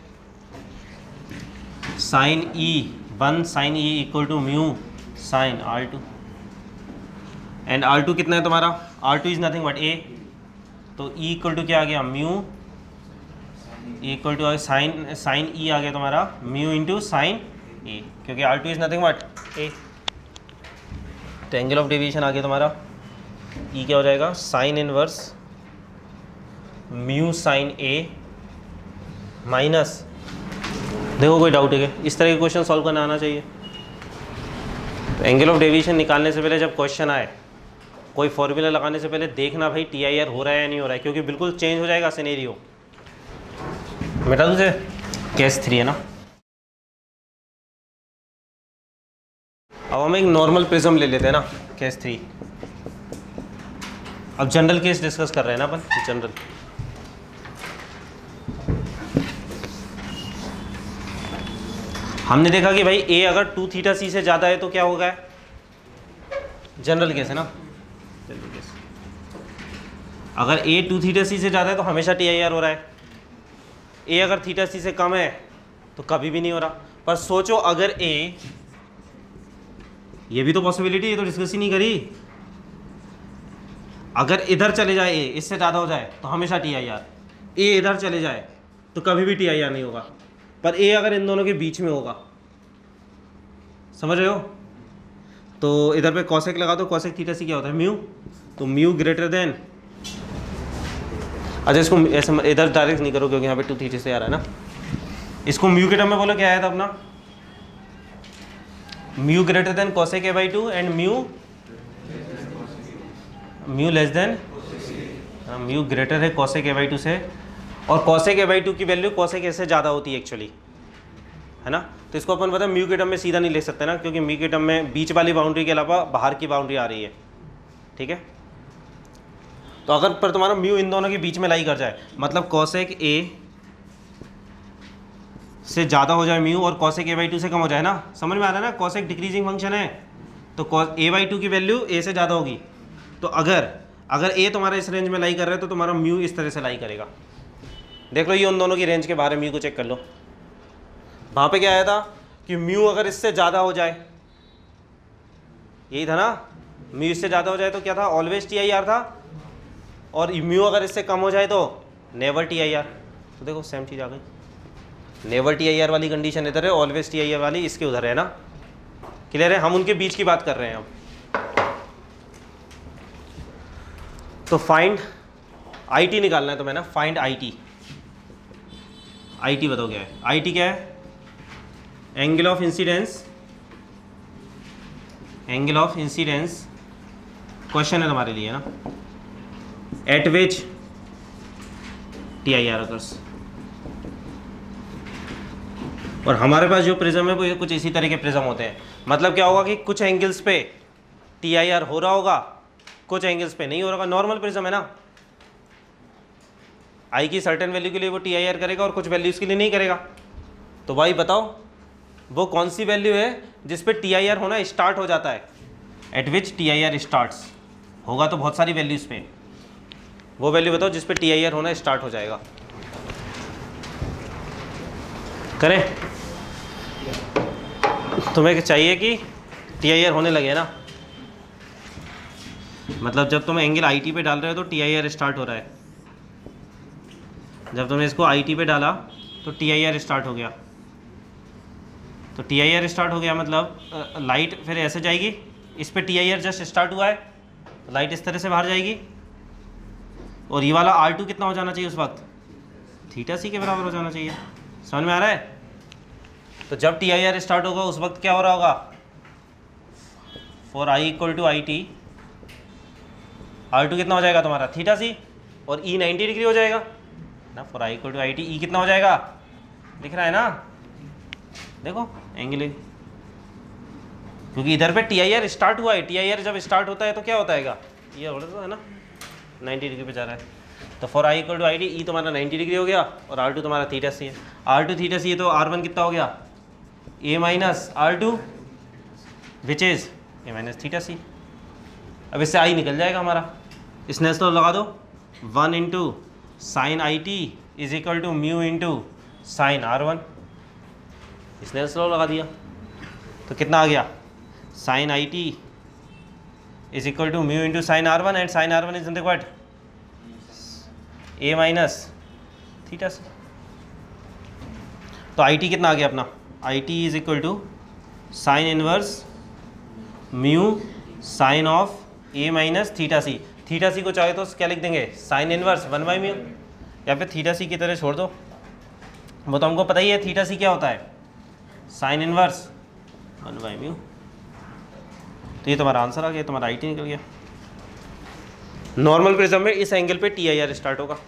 sine E one sine E equal to mu sine R two, and R two कितना है तुम्हारा, R two is nothing but A, तो ई इक्वल टू क्या आ गया, mu equal to sine sine E आ गया तुम्हारा म्यू इंटू साइन ए, क्योंकि R two is nothing but A. तो एंगल ऑफ डेविएशन आ गया तुम्हारा, ई क्या हो जाएगा, sine inverse mu sine A minus देखो कोई डाउट है क्या? इस तरह के क्वेश्चन सॉल्व करना आना चाहिए। तो एंगल ऑफ डेविएशन निकालने से पहले जब क्वेश्चन आए, कोई फॉर्मूला लगाने से पहले देखना भाई टी आई आर हो रहा है या नहीं हो रहा है, क्योंकि बिल्कुल चेंज हो जाएगा सिनेरियो। बेटा तुझे केस थ्री है ना। अब हम एक नॉर्मल प्रिज्म ले लेते हैं ना, केस थ्री। अब जनरल केस डिस्कस कर रहे हैं ना अपन, जनरल। हमने देखा कि भाई ए अगर टू थीटा सी से ज़्यादा है तो क्या होगा? जनरल केस है ना, जनरल केस। अगर ए टू थीटा सी से ज़्यादा है तो हमेशा टी आई आर हो रहा है। ए अगर थीटा सी से कम है तो कभी भी नहीं हो रहा। पर सोचो अगर ए, ये भी तो पॉसिबिलिटी, ये तो डिस्कस ही नहीं करी। अगर इधर चले जाए ए, इससे ज़्यादा हो जाए तो हमेशा टी आई आर। ए इधर चले जाए तो कभी भी टी आई आर नहीं होगा। पर ए अगर इन दोनों के बीच में होगा, समझ रहे हो? तो इधर पे कॉसेक लगा दो। कॉसेक थीटा सी क्या होता है? म्यू। तो म्यू ग्रेटर देन, अच्छा इसको ऐसे इधर डायरेक्ट नहीं करो क्योंकि यहाँ पे टू थीटा से आ रहा है ना। इसको म्यू के टर्म में बोलो, क्या आया था अपना? Mu greater than cosec A by two and mu mu less than, mu greater है कॉसेक ए बाई टू से, और कॉसेक ए बाई टू की वैल्यू कॉसेक ए से ज़्यादा होती है एक्चुअली, है ना। तो इसको अपन पता है म्यू के टर्म में सीधा नहीं ले सकते ना, क्योंकि म्यू के टर्म में बीच वाली बाउंड्री के अलावा बाहर की बाउंड्री आ रही है, ठीक है। तो अगर पर तुम्हारा म्यू इन दोनों के बीच में लाई कर जाए, मतलब कॉसेक ए से ज़्यादा हो जाए म्यू और कॉसेक ए बाई टू से कम हो जाए ना, समझ में आ रहा है ना। कॉसेक डिक्रीजिंग फंक्शन है तो कॉस ए बाई टू की वैल्यू ए से ज़्यादा होगी। तो अगर अगर ए तुम्हारा इस रेंज में लाई कर रहा है तो तुम्हारा म्यू इस तरह से लाई करेगा। देख लो ये उन दोनों की रेंज के बाहर है, म्यू को चेक कर लो। वहाँ पे क्या आया था कि म्यू अगर इससे ज़्यादा हो जाए, यही था ना, म्यू इससे ज़्यादा हो जाए तो क्या था? ऑलवेज टी आई आर था। और म्यू अगर इससे कम हो जाए तो नेवर टी आई आर। तो देखो सेम चीज़ आ गई। नेवर टी आई आर वाली कंडीशन इधर है, ऑलवेज टी आई आर वाली इसके उधर है ना। क्लियर है? हम उनके बीच की बात कर रहे हैं अब। तो फाइंड आई टी निकालना है तो मैं ना, find I T. I T बताओ क्या है? आई टी क्या है? Angle of incidence, angle of incidence question है तुम्हारे लिए ना, at which T I R occurs. और हमारे पास जो प्रिज्म है वो कुछ इसी तरह के प्रिज्म होते हैं। मतलब क्या होगा कि कुछ एंगल्स पे टी आई आर हो रहा होगा, कुछ एंगल्स पे नहीं हो रहा होगा। नॉर्मल प्रिज्म है ना, आई की सर्टेन वैल्यू के लिए वो टी आई आर करेगा और कुछ वैल्यूज़ के लिए नहीं करेगा। तो भाई बताओ वो कौन सी वैल्यू है जिस पे टी आई आर होना स्टार्ट हो जाता है? At which T I R starts होगा तो बहुत सारी वैल्यूज़ पे, वो वैल्यू बताओ जिस पे टी आई आर होना स्टार्ट हो जाएगा। करें? तुम्हें चाहिए कि टी आई आर होने लगे ना, मतलब जब तुम एंगल आई टी पे डाल रहे हो तो टी आई आर स्टार्ट हो रहा है। जब तुमने इसको आई टी पे डाला तो टी आई आर स्टार्ट हो गया। तो टी आई आर स्टार्ट हो गया मतलब लाइट फिर ऐसे जाएगी, इस पे T I R just start हुआ है तो लाइट इस तरह से बाहर जाएगी। और ये वाला आर टू कितना हो जाना चाहिए उस वक्त? थीटा सी के बराबर हो जाना चाहिए। समझ में आ रहा है? तो जब टी आई आर स्टार्ट होगा उस वक्त क्या हो रहा होगा? For I equal to I T, R two कितना हो जाएगा तुम्हारा? थीटा सी, और ई नाइन्टी डिग्री हो जाएगा ना। For I equal to I T, E कितना हो जाएगा? दिख रहा है ना, देखो एंगल, क्योंकि इधर पे टी आई आर स्टार्ट हुआ है। टी आई आर जब स्टार्ट होता है तो क्या होता है? ये होता है ना, नाइन्टी डिग्री पे जा रहा है। तो for I equal to I T, E तुम्हारा नाइन्टी डिग्री हो गया और आर टू तुम्हारा थीटा सी है। आर टू थीटा सी है तो आर वन कितना हो गया? A minus R two which is A minus theta C. अब इससे आई निकल जाएगा हमारा, स्नेल्स लॉ लगा दो। One into sine I T is equal to mu into sine R one. Snell's law लगा दिया तो कितना आ गया? Sine I T is equal to mu into sine R one and sine R one is nothing but A minus theta C. तो आई टी कितना आ गया अपना? I T is equal to sine inverse mu sine of A minus theta C. Theta सी को चाहे तो क्या लिख देंगे? Sine inverse one by mu, या फिर थीटा सी की तरह छोड़ दो, वो तो हमको पता ही है, थीटा सी क्या होता है, sine inverse one by mu. तो ये तुम्हारा आंसर आ गया, तुम्हारा आई टी निकल गया। नॉर्मल प्रिज्म में इस एंगल पे टी आई आर स्टार्ट होगा।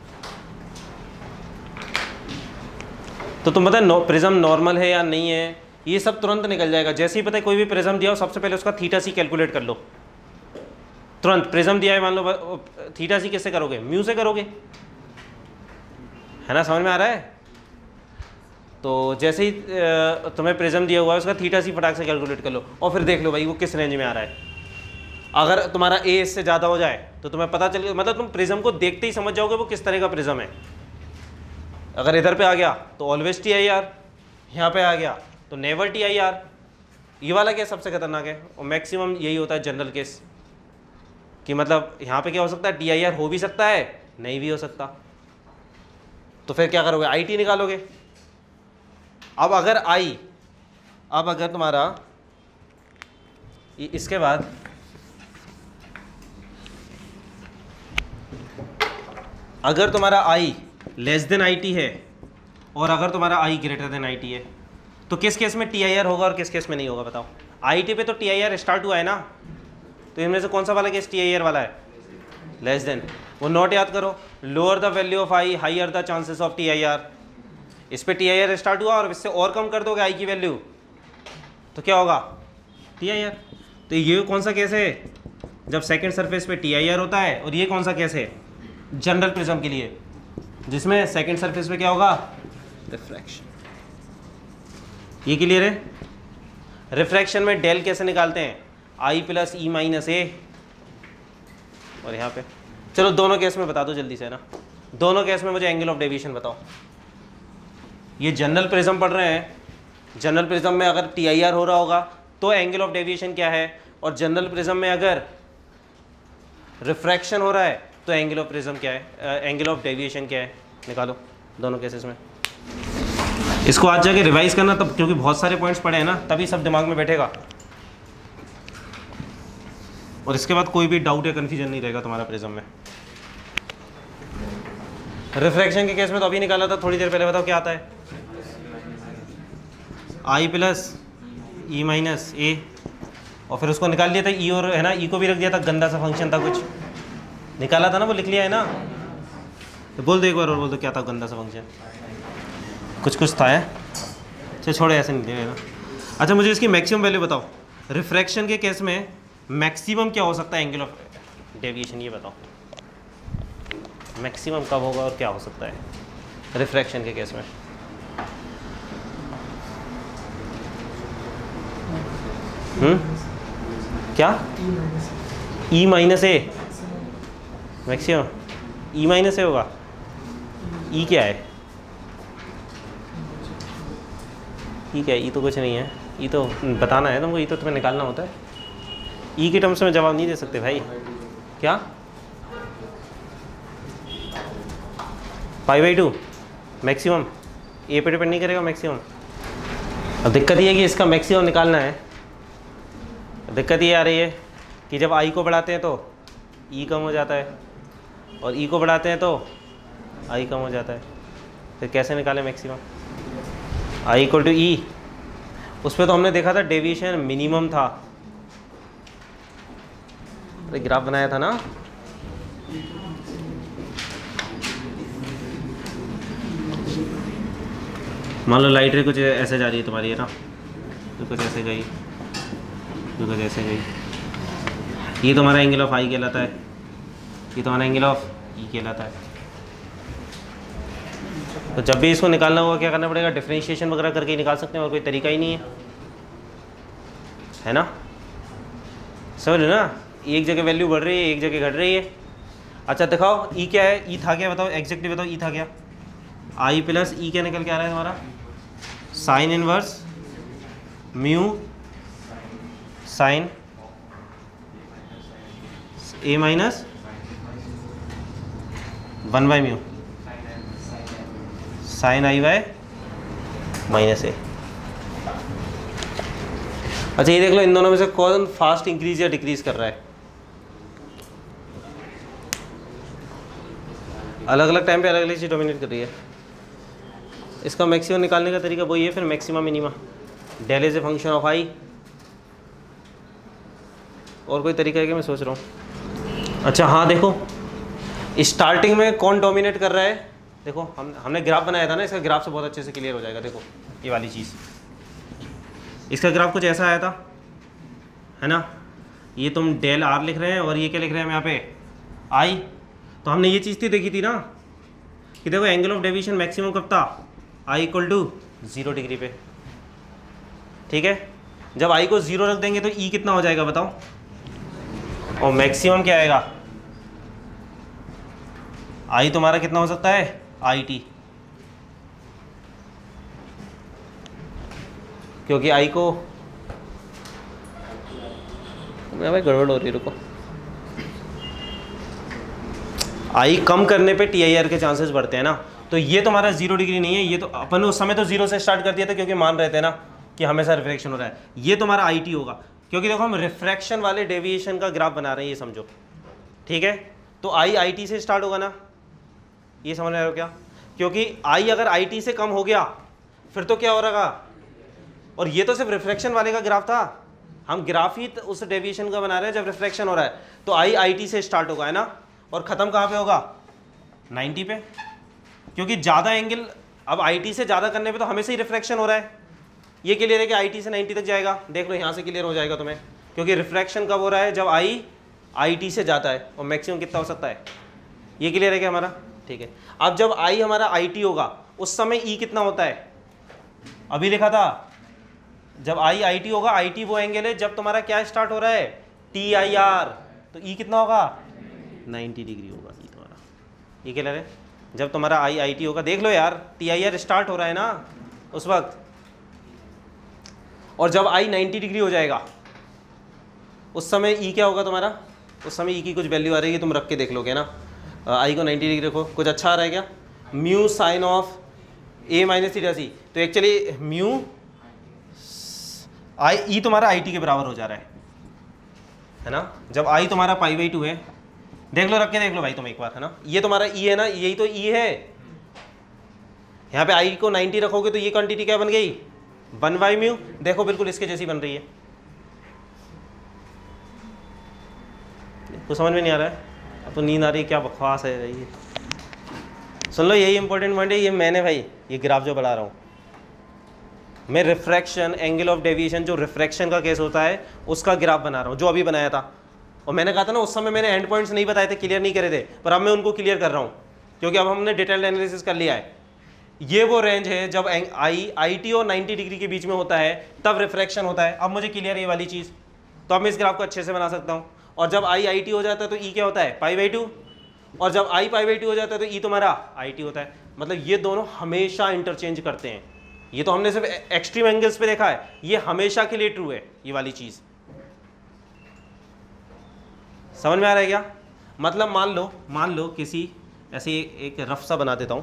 तो तुम बताए नो, प्रिज्म नॉर्मल है या नहीं है, ये सब तुरंत निकल जाएगा। जैसे ही पता है कोई भी प्रिज्म दिया हो, सबसे पहले उसका थीटा सी कैलकुलेट कर लो तुरंत। प्रिज्म दिया है मान लो, थीटा सी किससे करोगे, म्यू से करोगे, है ना, समझ में आ रहा है। तो जैसे ही तुम्हें प्रिज्म दिया हुआ है, उसका थीटा सी फटाक से कैलकुलेट कर लो और फिर देख लो भाई वो किस रेंज में आ रहा है। अगर तुम्हारा ए इससे ज़्यादा हो जाए तो तुम्हें पता चल, मतलब तुम प्रिज्म को देखते ही समझ जाओगे वो किस तरह का प्रिज्म है। अगर इधर पे आ गया तो ऑलवेज टी आई आर, यहाँ पे आ गया तो नेवर टी आई आर। ये वाला केस सबसे खतरनाक है और मैक्सिमम यही होता है जनरल केस, कि मतलब यहाँ पे क्या हो सकता है, टी आई आर हो भी सकता है, नहीं भी हो सकता। तो फिर क्या करोगे, आई टी निकालोगे। अब अगर आई, अब अगर तुम्हारा इसके बाद अगर तुम्हारा I less than I T है और अगर तुम्हारा I greater than I T है, तो किस केस में टी आई आर होगा और किस केस में नहीं होगा बताओ। आई टी पे तो टी आई आर स्टार्ट हुआ है ना, तो इनमें से कौन सा वाला केस टी आई आर वाला है, लेस देन। वो नोट याद करो, lower the value of I higher the chances of T I R. इस पे टी आई आर स्टार्ट हुआ और इससे और कम कर दोगे आई की वैल्यू तो क्या होगा, टी आई आर। तो ये कौन सा केस है, जब सेकंड सरफेस पे टी आई आर होता है। और ये कौन सा केस है, जनरल प्रिज्म के लिए, जिसमें सेकंड सरफेस पे क्या होगा, रिफ्रैक्शन। ये क्लियर है। रिफ्रैक्शन में डेल कैसे निकालते हैं, आई प्लस ई माइनस ए। और यहाँ पे चलो दोनों केस में बता दो जल्दी से ना, दोनों केस में मुझे एंगल ऑफ डेविएशन बताओ। ये जनरल प्रिज्म पढ़ रहे हैं, जनरल प्रिज्म में अगर टी आई आर हो रहा होगा तो एंगल ऑफ डेविएशन क्या है, और जनरल प्रिज्म में अगर रिफ्रैक्शन हो रहा है तो एंगल ऑफ प्रिज्म क्या है, एंगल ऑफ डेविएशन क्या है, निकालो दोनों केसेस में। इसको आज जाके रिवाइज करना तब, क्योंकि बहुत सारे पॉइंट्स पढ़े हैं ना, तभी सब दिमाग में बैठेगा और इसके बाद कोई भी डाउट या कन्फ्यूजन नहीं रहेगा तुम्हारा प्रिज्म में। रिफ्रैक्शन के केस में तो अभी निकाला था थोड़ी देर पहले, बताओ क्या आता है, आई प्लस ई माइनस ए। और फिर उसको निकाल लिया था ई, और है ना ई को भी रख दिया था, गंदा सा फंक्शन था कुछ, निकाला था ना, वो लिख लिया है ना। तो बोल दो एक बार और, बोल दो क्या था गंदा सा फंक्शन, कुछ कुछ था है। चलो छोड़ो, ऐसे नहीं देगा ना। अच्छा मुझे इसकी मैक्सिमम वैल्यू बताओ, रिफ्रैक्शन के केस में मैक्सिमम क्या हो सकता है एंगल ऑफ डेविएशन, ये बताओ मैक्सिमम कब होगा और क्या हो सकता है रिफ्रैक्शन के केस में। हम्म क्या, E minus A maximum, E minus A होगा। ई क्या है, ई क्या है, ई तो कुछ नहीं है, ई तो बताना है तुमको, ई तो तुम्हें निकालना होता है। ई के टर्म्स में जवाब नहीं दे सकते भाई। क्या, pi by two maximum, A पे डिपेंड नहीं करेगा मैक्सिमम। अब दिक्कत ये है कि इसका मैक्सिमम निकालना है। दिक्कत ये आ रही है कि जब आई को बढ़ाते हैं तो ई कम हो जाता है और ई को बढ़ाते हैं तो आई कम हो जाता है। फिर कैसे निकालें maximum, I equal to E. उस पर तो हमने देखा था डेविएशन मिनिमम था, अरे ग्राफ बनाया था ना। मान लो लाइट रे कुछ ऐसे जा रही है तुम्हारी, है ना, तो कुछ ऐसे गई, तो कुछ ऐसे गई। ये तुम्हारा एंगल ऑफ आई कहलाता है, ये तुम्हारा एंगल ऑफ ई कहलाता है। तो जब भी इसको निकालना होगा क्या करना पड़ेगा, डिफरेंशिएशन वगैरह करके ही निकाल सकते हैं, और कोई तरीका ही नहीं है, है ना। समझ लो ना, एक जगह वैल्यू बढ़ रही है, एक जगह घट रही है। अच्छा दिखाओ ई क्या है, ई था क्या, बताओ एग्जैक्टली बताओ, ई था क्या, आई प्लस ई क्या निकल के आ रहा है तुम्हारा, sine inverse mu sine A minus one by mu sine I by minus A. अच्छा ये देख लो इन दोनों में से कौन फास्ट इंक्रीज या डिक्रीज कर रहा है। अलग अलग टाइम पे अलग अलग चीज डोमिनेट कर रही है। इसका मैक्सिमम निकालने का तरीका वही है फिर, maximum minima, del is a function of I. और कोई तरीका है कि मैं सोच रहा हूँ। अच्छा हाँ देखो, स्टार्टिंग में कौन डोमिनेट कर रहा है, देखो हम हमने ग्राफ बनाया था ना, इसका ग्राफ से बहुत अच्छे से क्लियर हो जाएगा। देखो ये वाली चीज़, इसका ग्राफ कुछ ऐसा आया था है ना, ये तुम डेल आर लिख रहे हैं और ये क्या लिख रहे हैं हम यहाँ पे आई। तो हमने ये चीज़ थी देखी थी ना कि देखो एंगल ऑफ डेविएशन मैक्सिमम कब था, I equal to zero degree पे, ठीक है। जब आई को जीरो रख देंगे तो ई कितना हो जाएगा बताओ, और मैक्सिमम क्या आएगा, आई तुम्हारा कितना हो सकता है, आई टी, क्योंकि आई को भाई गड़बड़ हो रही है, रुको, आई कम करने पे टी आई आर के चांसेस बढ़ते हैं ना। तो ये तुम्हारा जीरो डिग्री नहीं है, ये तो अपन उस समय तो जीरो से स्टार्ट कर दिया था क्योंकि मान रहे थे ना कि हमेशा रिफ्रैक्शन हो रहा है। ये तुम्हारा आई टी होगा, क्योंकि देखो हम रिफ्रैक्शन वाले डेविएशन का ग्राफ बना रहे हैं, ये समझो, ठीक है। तो आई आई टी से स्टार्ट होगा ना, ये समझ रहे हो क्या, क्योंकि आई अगर आई टी से कम हो गया फिर तो क्या हो रहा, और ये तो सिर्फ रिफ्रैक्शन वाले का ग्राफ था, हम ग्राफ ही उस डेविएशन का बना रहे हैं जब रिफ्रैक्शन हो रहा है। तो आई आई टी से स्टार्ट होगा है ना, और ख़त्म कहाँ पे होगा, नाइन्टी पे, क्योंकि ज़्यादा एंगल अब आई टी से ज़्यादा करने पे तो हमेशा ही रिफ्रैक्शन हो रहा है। ये क्लियर है कि आई टी से नाइन्टी तक जाएगा, देख लो यहाँ से क्लियर हो जाएगा तुम्हें, क्योंकि रिफ्रैक्शन कब हो रहा है, जब आई आई टी से जाता है, और मैक्सिमम कितना हो सकता है, ये क्लियर है क्या हमारा, ठीक है। अब जब आई हमारा आई टी होगा उस समय ई कितना होता है, अभी लिखा था जब आई आई टी होगा, आई टी वो एंगल है जब तुम्हारा क्या स्टार्ट हो रहा है, टी आई आर, तो ई कितना होगा, नाइन्टी डिग्री होगा ई तुम्हारा, ये क्लियर है। जब तुम्हारा आई आई टी होगा, देख लो यार टी आई आर स्टार्ट हो रहा है ना उस वक्त, और जब आई नाइन्टी डिग्री हो जाएगा उस समय ई क्या होगा तुम्हारा, उस समय ई की कुछ वैल्यू आ रही है, तुम रख के देख लोगे ना, आई को नाइन्टी डिग्री रखो, कुछ अच्छा आ रहा है क्या, mu sine of A minus theta C, तो एक्चुअली म्यू आई ई तुम्हारा आई टी के बराबर हो जा रहा है है ना। जब आई तुम्हारा पाई बाई टू है, देख लो, रख के देख लो भाई तुम एक बार, है ना, ये तुम्हारा ई है ना, यही तो ई है, यहाँ पे आई को नाइन्टी रखोगे तो ये क्वांटिटी क्या बन गई, वन बाई म्यू, देखो बिल्कुल इसके जैसी बन रही है, कुछ समझ में नहीं आ रहा है, अब तो नींद आ रही है, क्या बकवास है रही है। सुन लो, यही इंपॉर्टेंट पॉइंट है, ये मैंने भाई ये ग्राफ जो बढ़ा रहा हूँ मैं, रिफ्रैक्शन एंगल ऑफ डेविएशन, जो रिफ्रैक्शन का केस होता है उसका ग्राफ बना रहा हूँ, जो अभी बनाया था। और मैंने कहा था ना उस समय मैंने एंड पॉइंट्स नहीं बताए थे, क्लियर नहीं करे थे, पर अब मैं उनको क्लियर कर रहा हूँ क्योंकि अब हमने डिटेल्ड एनालिसिस कर लिया है। ये वो रेंज है जब आई आई टी और नाइन्टी डिग्री के बीच में होता है तब रिफ्रैक्शन होता है। अब मुझे क्लियर है ये वाली चीज़, तो अब मैं इस ग्राफ को अच्छे से बना सकता हूँ। और जब आई आई टी हो जाता है तो ई क्या होता है, पाई बाई टू, और जब आई पाई बाई टू हो जाता है तो ई तुम्हारा आई टी होता है। मतलब ये दोनों हमेशा इंटरचेंज करते हैं, ये तो हमने सिर्फ एक्सट्रीम एंगल्स पे देखा है, ये हमेशा के लिए ट्रू है ये वाली चीज़। समझ में आ रहा है क्या, मतलब मान लो मान लो किसी ऐसे एक रफ सा बना देता हूँ,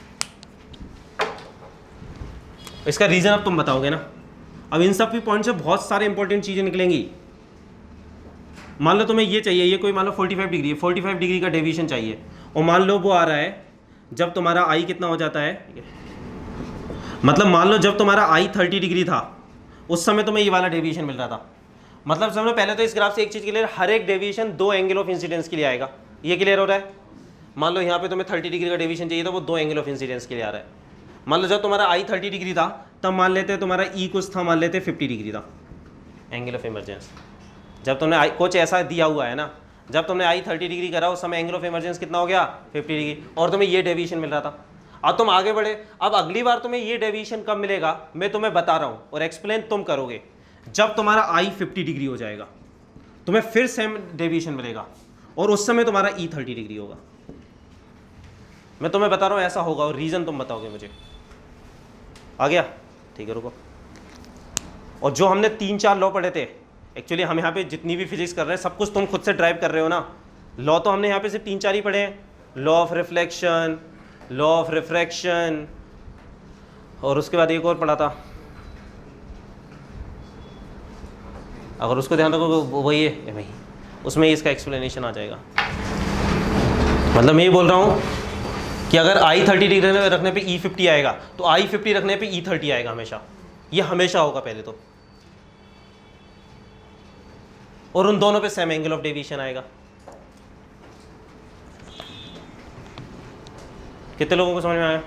इसका रीज़न अब तुम बताओगे ना। अब इन सब की पॉइंट से बहुत सारे इंपॉर्टेंट चीज़ें निकलेंगी। मान लो तुम्हें ये चाहिए, ये कोई मान लो पैंतालीस डिग्री है, पैंतालीस डिग्री का डेविएशन चाहिए, और मान लो वो आ रहा है जब तुम्हारा आई कितना हो जाता है, मतलब मान लो जब तुम्हारा आई तीस डिग्री था उस समय तुम्हें ये वाला डेविएशन मिल रहा था। मतलब समझो पहले तो इस ग्राफ से एक चीज़ क्लियर, हर एक डेविएशन दो एंगल ऑफ इंसिडेंस के लिए आएगा, ये क्लियर हो रहा है। मान लो यहाँ पे तुम्हें तीस डिग्री का डेविएशन चाहिए, तो वो दो एंगल ऑफ इंसिडेंस के लिए आ रहा है। मान लो जब तुम्हारा आई तीस डिग्री था तब मान लेते तुम्हारा ई कुछ था, मान लेते पचास डिग्री था एंगल ऑफ इमरजेंस। जब तुमने आई कुछ ऐसा दिया हुआ है ना, जब तुमने आई तीस डिग्री करा उस समय एंगल ऑफ इमरजेंस कितना हो गया, पचास डिग्री, और तुम्हें ये डेविएशन मिल रहा था। अब तुम आगे बढ़े, अब अगली बार तुम्हें ये डेविएशन कब मिलेगा मैं तुम्हें बता रहा हूँ, और एक्सप्लेन तुम करोगे जब तुम्हारा आई पचास डिग्री हो जाएगा, तुम्हें फिर सेम डेविएशन मिलेगा, और उस समय तुम्हारा ई तीस डिग्री होगा। मैं तुम्हें बता रहा हूँ ऐसा होगा, और रीज़न तुम बताओगे मुझे। आ गया, ठीक है, रुको। और जो हमने तीन चार लॉ पढ़े थे, एक्चुअली हम यहाँ पे जितनी भी फिजिक्स कर रहे हैं सब कुछ तुम खुद से ड्राइव कर रहे हो ना। लॉ तो हमने यहाँ पे सिर्फ तीन चार ही पढ़े हैं, law of reflection, law of refraction, और उसके बाद एक और पढ़ा था, अगर उसको ध्यान रखो वही है भाई, उसमें इसका एक्सप्लेनेशन आ जाएगा। मतलब मैं ये बोल रहा हूँ कि अगर आई थर्टी डिग्री रखने पे ई फिफ्टी आएगा तो आई फिफ्टी रखने पे ई थर्टी आएगा हमेशा, ये हमेशा होगा पहले तो, और उन दोनों पे सेम एंगल ऑफ डेविएशन आएगा। कितने लोगों को समझ में आया?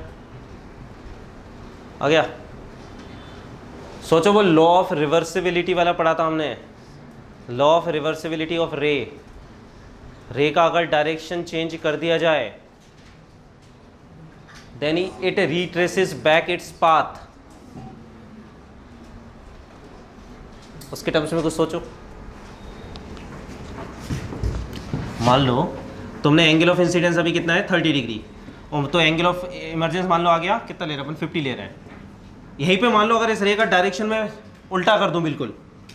आ गया? सोचो वो लॉ ऑफ रिवर्सिबिलिटी वाला पढ़ा था हमने, लॉ ऑफ रिवर्सिबिलिटी ऑफ रे। रे का अगर डायरेक्शन चेंज कर दिया जाए then it retraces back its path. उसके टर्म्स में कुछ सोचो। मान लो तुमने एंगल ऑफ इंसिडेंस अभी कितना है, थर्टी डिग्री, और तो एंगल ऑफ इमरजेंस मान लो आ गया, कितना ले रहे हैं अपन, फिफ्टी ले रहे हैं। यहीं पे मान लो अगर इस रे का डायरेक्शन में उल्टा कर दूं, बिल्कुल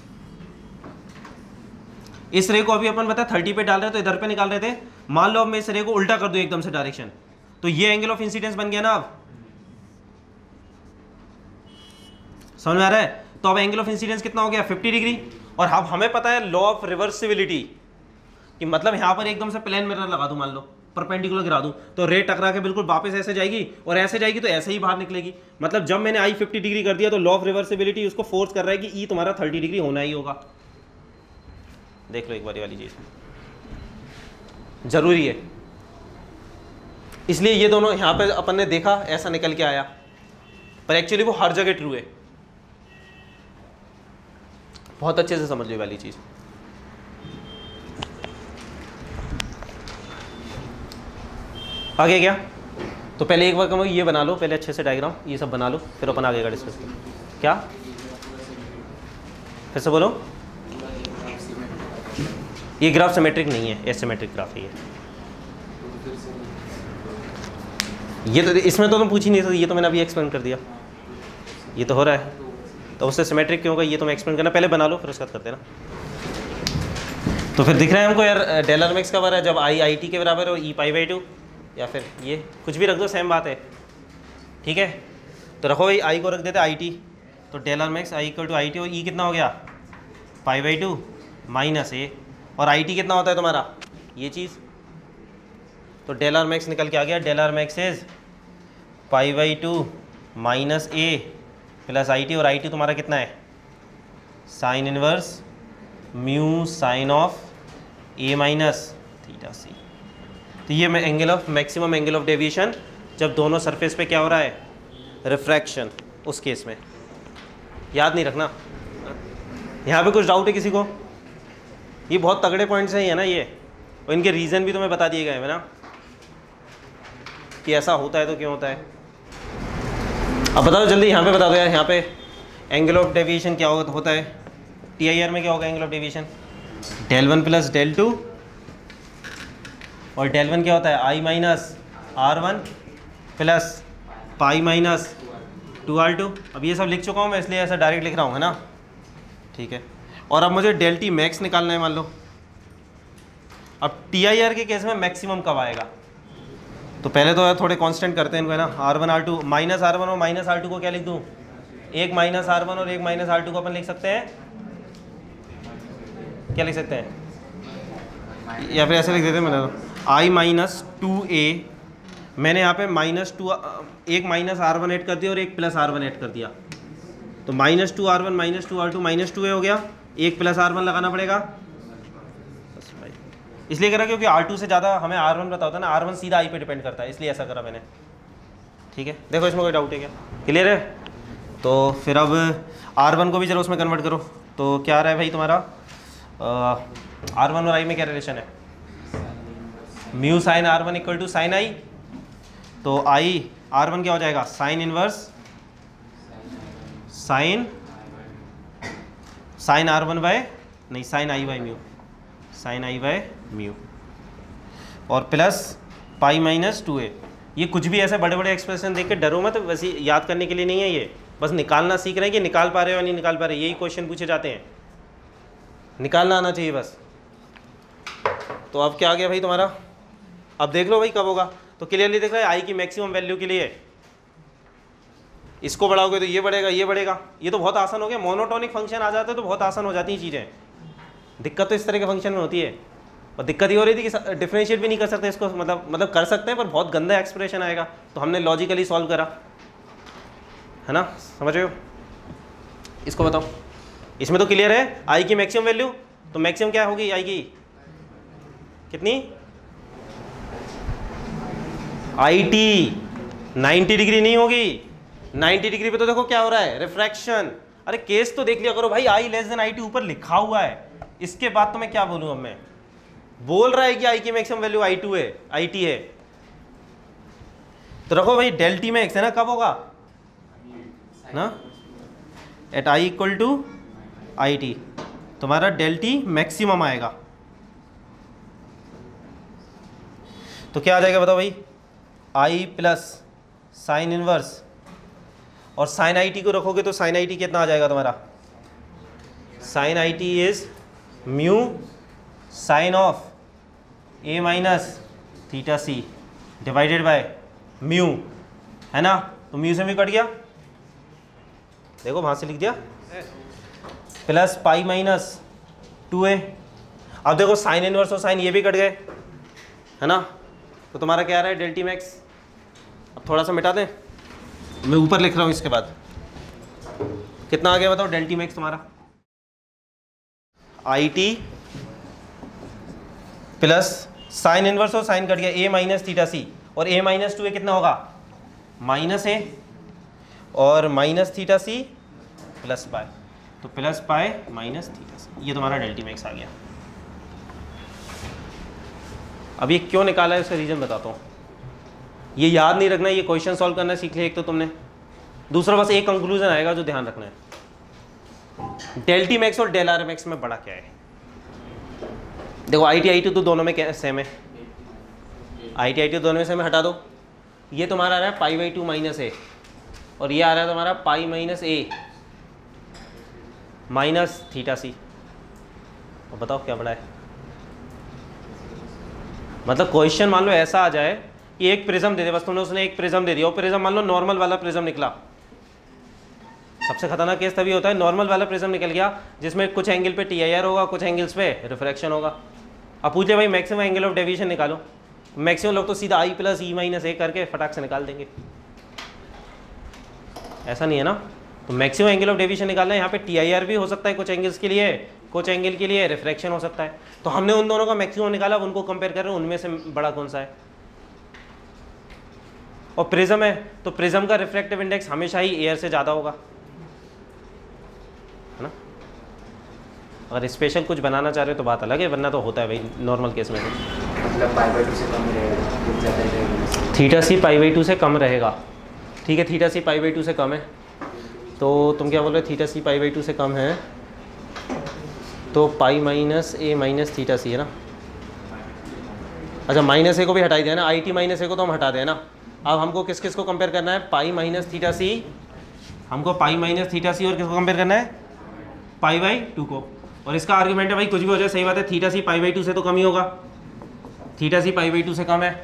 इस रे को अभी अपन बता थर्टी पे डाल रहे तो इधर पे निकाल रहे थे, मान लो अब मैं इस रे को उल्टा कर दूं एकदम से डायरेक्शन, तो ये एंगल ऑफ इंसिडेंस बन गया ना। अब समझ में आ रहा है? तो अब एंगल ऑफ इंसिडेंस कितना हो गया, फिफ्टी डिग्री। और अब हमें पता है लॉ ऑफ रिवर्सिबिलिटी कि मतलब यहां पर एकदम से प्लेन मिरर लगा दूं, मान लो परपेंडिकुलर गिरा दूं, तो रे टकरा के बिल्कुल वापस ऐसे जाएगी, और ऐसे जाएगी तो ऐसे ही बाहर निकलेगी। मतलब जब मैंने आई फिफ्टी डिग्री कर दिया तो लॉ ऑफ रिवर्सिबिलिटी उसको फोर्स कर रहा है कि ई तुम्हारा थर्टी डिग्री होना ही होगा। देख लो एक बारी वाली चीज जरूरी है। इसलिए ये दोनों यहां पे अपन ने देखा ऐसा निकल के आया, पर एक्चुअली वो हर जगह ट्रू है। बहुत अच्छे से समझ लो वाली चीज। आगे क्या? तो पहले एक बार कम ये बना लो, पहले अच्छे से डायग्राम ये सब बना लो, फिर अपन आगे का डिस्कस करें। क्या फिर से बोलो? ये ग्राफ सिमेट्रिक नहीं है, एसिमेट्रिक ग्राफ है ये। ये तो इसमें तो तुम पूछ ही नहीं सकते, ये तो मैंने अभी एक्सप्लेन कर दिया, ये तो हो रहा है, तो उससे सिमेट्रिक क्यों होगा ये तो मैं एक्सप्लेन करना, पहले बना लो फिर उसके बाद करते ना। तो फिर दिख रहा है हमको यार डेल आर मैक्स का बराबर है जब आई आई टी के बराबर हो, ई पाई बाई टू, या फिर ये कुछ भी रख दो, सेम बात है। ठीक है, तो रखो भाई आई को रख देते आई टी, तो del R max I equal to I T, और ई कितना हो गया, pi by two minus A, और आई टी कितना होता है तुम्हारा, ये चीज़। तो डेल आर मैक्स निकल के आ गया, del R max is pi by two minus A plus I T, और आई टी तुम्हारा कितना है, sine inverse mu sine of A minus theta C. तो ये मैं angle of maximum angle of deviation जब दोनों सरफेस पे क्या हो रहा है, रिफ्रैक्शन, उस केस में। याद नहीं रखना। यहाँ पे कुछ डाउट है किसी को? ये बहुत तगड़े पॉइंट्स हैं ये ना ये, और इनके रीज़न भी तुम्हें बता दिए गए हैं ना कि ऐसा होता है तो क्यों होता है। अब बताओ जल्दी, यहाँ पे बता दो यार, यहाँ पे एंगल ऑफ डेविएशन क्या होता है, टी आई आर में क्या होगा angle of deviation, del one plus del two, और डेल वन क्या होता है, I minus R one plus pi minus two R two. अब ये सब लिख चुका हूँ मैं, इसलिए ऐसा डायरेक्ट लिख रहा हूँ, है ना। ठीक है, और अब मुझे डेल टी मैक्स निकालना है मान लो। अब टी आई आर के केस में मैक्सिमम कब आएगा, तो पहले तो थोड़े कांस्टेंट करते हैं इनको, है ना। R one R two minus R one और माइनस आर टू को क्या लिख दूँ, एक माइनस आर वन और एक माइनस आर टू को अपन लिख सकते हैं, क्या लिख सकते हैं, या फिर ऐसे लिख देते हैं, मैंने आई माइनस टू ए, मैंने यहाँ पे माइनस टू, एक माइनस आर वन ऐड कर दिया और एक प्लस आर वन ऐड कर दिया, तो minus two R one minus two R two minus two A हो गया, एक प्लस आर वन लगाना पड़ेगा बस भाई। इसलिए करा क्योंकि आर टू से ज़्यादा हमें आर वन पता होता है ना, आर वन सीधा आई पे डिपेंड करता है, इसलिए ऐसा करा मैंने। ठीक है, देखो इसमें कोई डाउट है क्या, क्लियर है? तो फिर अब आर वन को भी चलो उसमें कन्वर्ट करो, तो क्या आ रहा है भाई तुम्हारा, आर वन और आई में क्या रिलेशन है, mu sine R one equal to sine I, तो आई आर वन क्या हो जाएगा, sine inverse sine sine R one by नहीं sine I by mu, sine I by mu, और plus pi minus two A. ये कुछ भी ऐसे बड़े बड़े एक्सप्रेशन देख के डरो मत, वैसे याद करने के लिए नहीं है ये, बस निकालना सीख रहे हैं कि निकाल पा रहे हो या नहीं निकाल पा रहे, यही क्वेश्चन पूछे जाते हैं, निकालना आना चाहिए बस। तो अब क्या आ गया भाई तुम्हारा, अब देख लो भाई कब होगा, तो क्लियरली देख रहा है आई की मैक्सिमम वैल्यू के लिए इसको बढ़ाओगे तो ये बढ़ेगा, ये बढ़ेगा, ये तो बहुत आसान हो गया। मोनोटोनिक फंक्शन आ जाता है तो बहुत आसान हो जाती हैं चीज़ें, दिक्कत तो इस तरह के फंक्शन में होती है। और दिक्कत ये हो रही थी कि डिफरेंशिएट भी नहीं कर सकते इसको, मतलब मतलब कर सकते हैं पर बहुत गंदा एक्सप्रेशन आएगा, तो हमने लॉजिकली सॉल्व करा, है ना, समझ रहे हो। इसको बताओ, इसमें तो क्लियर है आई की मैक्सिमम वैल्यू, तो मैक्सिमम क्या होगी आई की, कितनी, आई टी नाइन्टी डिग्री नहीं होगी, नाइन्टी डिग्री पे तो देखो क्या हो रहा है, रिफ्रैक्शन। अरे केस तो देख लिया करो भाई, I less than I T ऊपर लिखा हुआ है, इसके बाद तो मैं क्या बोलूँ, अब मैं बोल रहा है कि आई की मैक्सिमम वैल्यू आई टू है, आई टी है, तो रखो भाई डेल टी मैक्स है ना, कब होगा ना, at I equal to I T, तुम्हारा डेल टी मैक्सिमम आएगा। तो क्या आ जाएगा बताओ भाई, आई प्लस साइन इनवर्स, और साइन आई टी को रखोगे तो साइन आई टी कितना आ जाएगा तुम्हारा, sine I T is mu sine of A minus theta C divided by mu, है ना, तो म्यू से म्यू कट गया, देखो वहाँ से लिख दिया, plus pi minus two A. अब देखो साइन इनवर्स और साइन ये भी कट गए, है ना, तो तुम्हारा क्या आ रहा है डेल टी मैक्स। अब थोड़ा सा मिटा दें, मैं ऊपर लिख रहा हूँ, इसके बाद कितना आ गया बताओ डेल टी मैक्स तुम्हारा, I T plus sine inverse और साइन कट गया ए माइनस थीटा सी, और ए माइनस टू ए कितना होगा, माइनस ए, और minus theta C plus pi, तो plus pi minus theta C, ये तुम्हारा डेल टी मैक्स आ गया। अब ये क्यों निकाला है उसका रीज़न बताता हूँ, ये याद नहीं रखना, ये क्वेश्चन सॉल्व करना सीख लिया एक तो तुमने, दूसरा बस एक कंक्लूजन आएगा जो ध्यान रखना है, डेल टी मैक्स और डेल आर मैक्स में बड़ा क्या है। देखो आई टी आई टी तो दोनों में सेम है, आई टी आई टी दोनों में सेम है, हटा दो, ये तुम्हारा आ रहा है pi by two minus A, और ये आ रहा है तुम्हारा pi minus A minus theta C, और बताओ क्या बड़ा है। मतलब क्वेश्चन मान लो ऐसा आ जाए कि एक प्रिज्म दे दे, बस तुमने उसने एक प्रिज्म दे दिया, और प्रिज्म मान लो नॉर्मल वाला प्रिज्म निकला, सबसे खतरनाक केस तभी होता है नॉर्मल वाला प्रिज्म निकल गया जिसमें कुछ एंगल पे टी आई आर होगा, कुछ एंगल्स पे रिफ्रैक्शन होगा। अब पूछ ले भाई मैक्सिमम एंगल ऑफ डेविएशन निकालो, मैक्सिमम लोग तो सीधा आई प्लस ई माइनस ए करके फटाक से निकाल देंगे, ऐसा नहीं है ना। तो मैक्सिमम एंगल ऑफ डेविएशन निकालना है, यहाँ पे टी आई आर भी हो सकता है कुछ एंगल्स के लिए, कुछ एंगल के लिए रिफ्रैक्शन हो सकता है, तो हमने उन दोनों का मैक्सिमम निकाला, उनको कंपेयर कर रहे हैं उनमें से बड़ा कौन सा है। और प्रिज्म है तो प्रिज्म का रिफ्रैक्टिव इंडेक्स हमेशा ही एयर से ज़्यादा होगा, है ना। अगर स्पेशल कुछ बनाना चाह रहे हो तो बात अलग है, वरना तो होता है भाई नॉर्मल केस में, मतलब पाई बाई टू से कम रहेगा, theta C pi by two से कम रहेगा, ठीक है, theta C pi by two से कम है, तो तुम क्या बोल रहे हो, theta C pi by two से कम है, तो pi minus A minus theta C है ना। अच्छा माइनस ए को भी हटाई दिया ना, आई टी माइनस ए को तो हम हटा दें ना। अब हमको किस किस को कंपेयर करना है, पाई माइनस थीटा सी, हमको पाई माइनस थीटा सी और किसको कंपेयर करना है, पाई बाई टू को। और इसका आर्गुमेंट है भाई कुछ भी हो जाए सही बात है, theta C pi by two से तो कम ही होगा, theta C pi by two से कम है,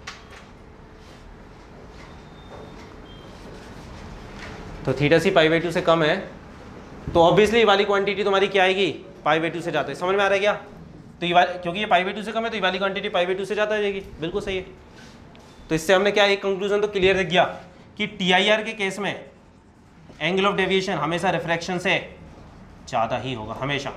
तो theta C pi by two से कम है, तो ऑब्वियसली ये वाली क्वांटिटी तुम्हारी क्या आएगी, पाई बाई टू से जाते है। समझ में आ रहा है क्या, तो ये वाली क्योंकि ये पाई बाई टू से कम है तो ये वाली क्वांटिटी पाई बाई टू से जाता जाएगी, बिल्कुल सही है। तो इससे हमने क्या एक कंक्लूजन तो क्लियर दिख गया कि टी आई आर के केस में एंगल ऑफ डेविएशन हमेशा रिफ्रैक्शन से ज़्यादा ही होगा, हमेशा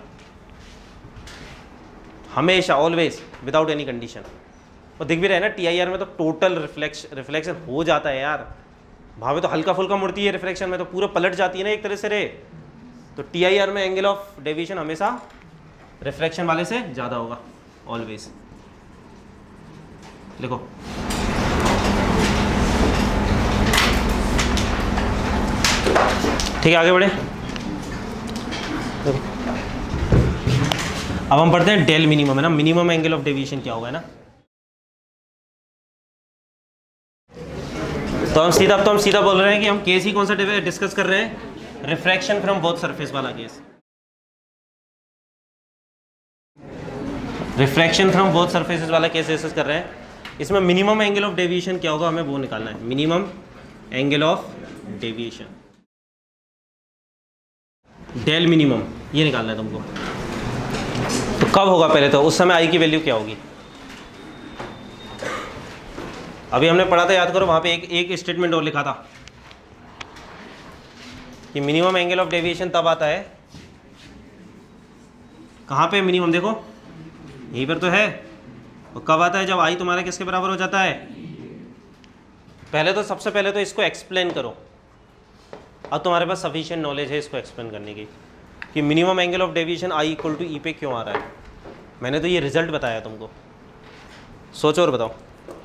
हमेशा ऑलवेज विदाउट एनी कंडीशन। और दिख भी रहे ना टी आई आर में तो टोटल रिफ्लेक्श रिफ्लेक्शन हो जाता है यार, वहाँ पे तो हल्का फुल्का मुड़ती है, रिफ्लेक्शन में तो पूरा पलट जाती है ना एक तरह से रे। तो टी आई आर में एंगल ऑफ डेविएशन हमेशा रिफ्रैक्शन वाले से ज़्यादा होगा ऑलवेज। देखो ठीक है, आगे बढ़े। देखो अब हम पढ़ते हैं डेल मिनिमम, है ना, मिनिमम एंगल ऑफ डेविएशन क्या होगा, है ना। तो हम सीधा अब तो हम सीधा बोल रहे हैं कि हम केस ही कौन सा डिस्कस कर रहे हैं, रिफ्रैक्शन फ्रॉम बोथ सरफेस वाला case, refraction from both surfaces वाला केस डिस्कस कर रहे हैं। इसमें मिनिमम एंगल ऑफ डेविएशन क्या होगा हमें वो निकालना है, minimum angle of deviation, del minimum ये निकालना है तुमको। तो कब होगा पहले तो, उस समय आई की वैल्यू क्या होगी? अभी हमने पढ़ा था, याद करो, वहाँ पे एक एक स्टेटमेंट और लिखा था कि मिनिमम एंगल ऑफ डेविएशन तब आता है, कहाँ पे मिनिमम, देखो यहीं पर तो है, और कब आता है? जब आई तुम्हारा किसके बराबर हो जाता है? पहले तो सबसे पहले तो इसको एक्सप्लेन करो। अब तुम्हारे पास सफिशिएंट नॉलेज है इसको एक्सप्लेन करने की कि minimum angle of deviation I equal to E पे क्यों आ रहा है। मैंने तो ये रिजल्ट बताया तुमको, सोचो और बताओ।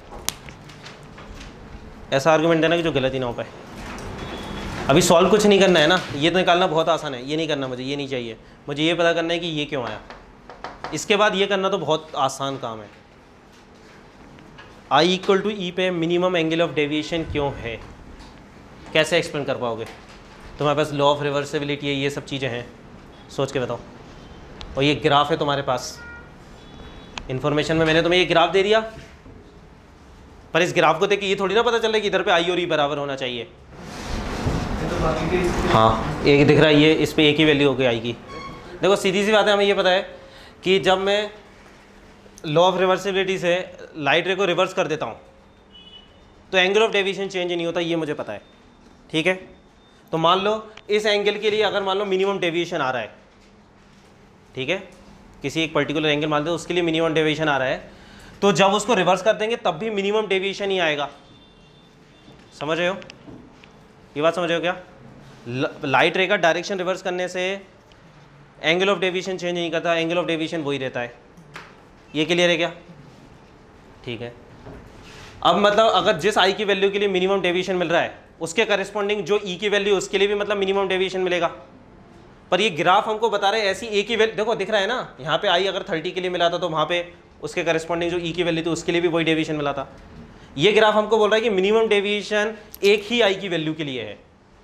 ऐसा आर्गुमेंट देना कि जो गलत ही ना हो पाए। अभी सॉल्व कुछ नहीं करना है ना, ये तो निकालना बहुत आसान है, ये नहीं करना मुझे, ये नहीं चाहिए मुझे, ये पता करना है कि ये क्यों आया। इसके बाद ये करना तो बहुत आसान काम है। आई इक्वल टू ई पे मिनिमम एंगल ऑफ डेविएशन क्यों है, कैसे एक्सप्लेन कर पाओगे? तुम्हारे पास लॉ ऑफ रिवर्सिबिलिटी है, ये सब चीज़ें हैं, सोच के बताओ। और ये ग्राफ है तुम्हारे पास, इन्फॉर्मेशन में मैंने तुम्हें ये ग्राफ दे दिया, पर इस ग्राफ को देख के ये थोड़ी ना पता चल रहा है कि इधर पे आई और ई बराबर होना चाहिए। हाँ, एक दिख रहा है, ये इस पे एक ही वैल्यू हो गई आई की। देखो सीधी सी बात है, हमें ये पता है कि जब मैं लॉ ऑफ रिवर्सिबिलिटी से लाइट रे को रिवर्स कर देता हूँ तो एंगल ऑफ डेविएशन चेंज नहीं होता, ये मुझे पता है, ठीक है। तो मान लो इस एंगल के लिए अगर मान लो मिनिमम डेविएशन आ रहा है, ठीक है, किसी एक पर्टिकुलर एंगल मान लो उसके लिए मिनिमम डेविएशन आ रहा है, तो जब उसको रिवर्स कर देंगे तब भी मिनिमम डेविएशन ही आएगा। समझ रहे हो ये बात, समझ रहे हो क्या? लाइट रे का डायरेक्शन रिवर्स करने से एंगल ऑफ डेविएशन चेंज नहीं करता, एंगल ऑफ डेविएशन वही रहता है। ये क्लियर है क्या? ठीक है। अब मतलब अगर जिस आई की वैल्यू के लिए मिनिमम डेविएशन मिल रहा है उसके करस्पॉन्डिंग जो ई की वैल्यू उसके लिए भी मतलब मिनिमम डेविएशन मिलेगा। पर ये ग्राफ हमको बता रहे हैं ऐसी ए की वैल्यू, देखो दिख रहा है ना, यहाँ पे आई अगर थर्टी के लिए मिला था तो वहाँ पे उसके करस्पॉन्डिंग जो ई की वैल्यू थी उसके लिए भी वही डेविएशन मिला था। ये ग्राफ हमको बोल रहा है कि मिनिमम डेविएशन एक ही आई की वैल्यू के लिए है।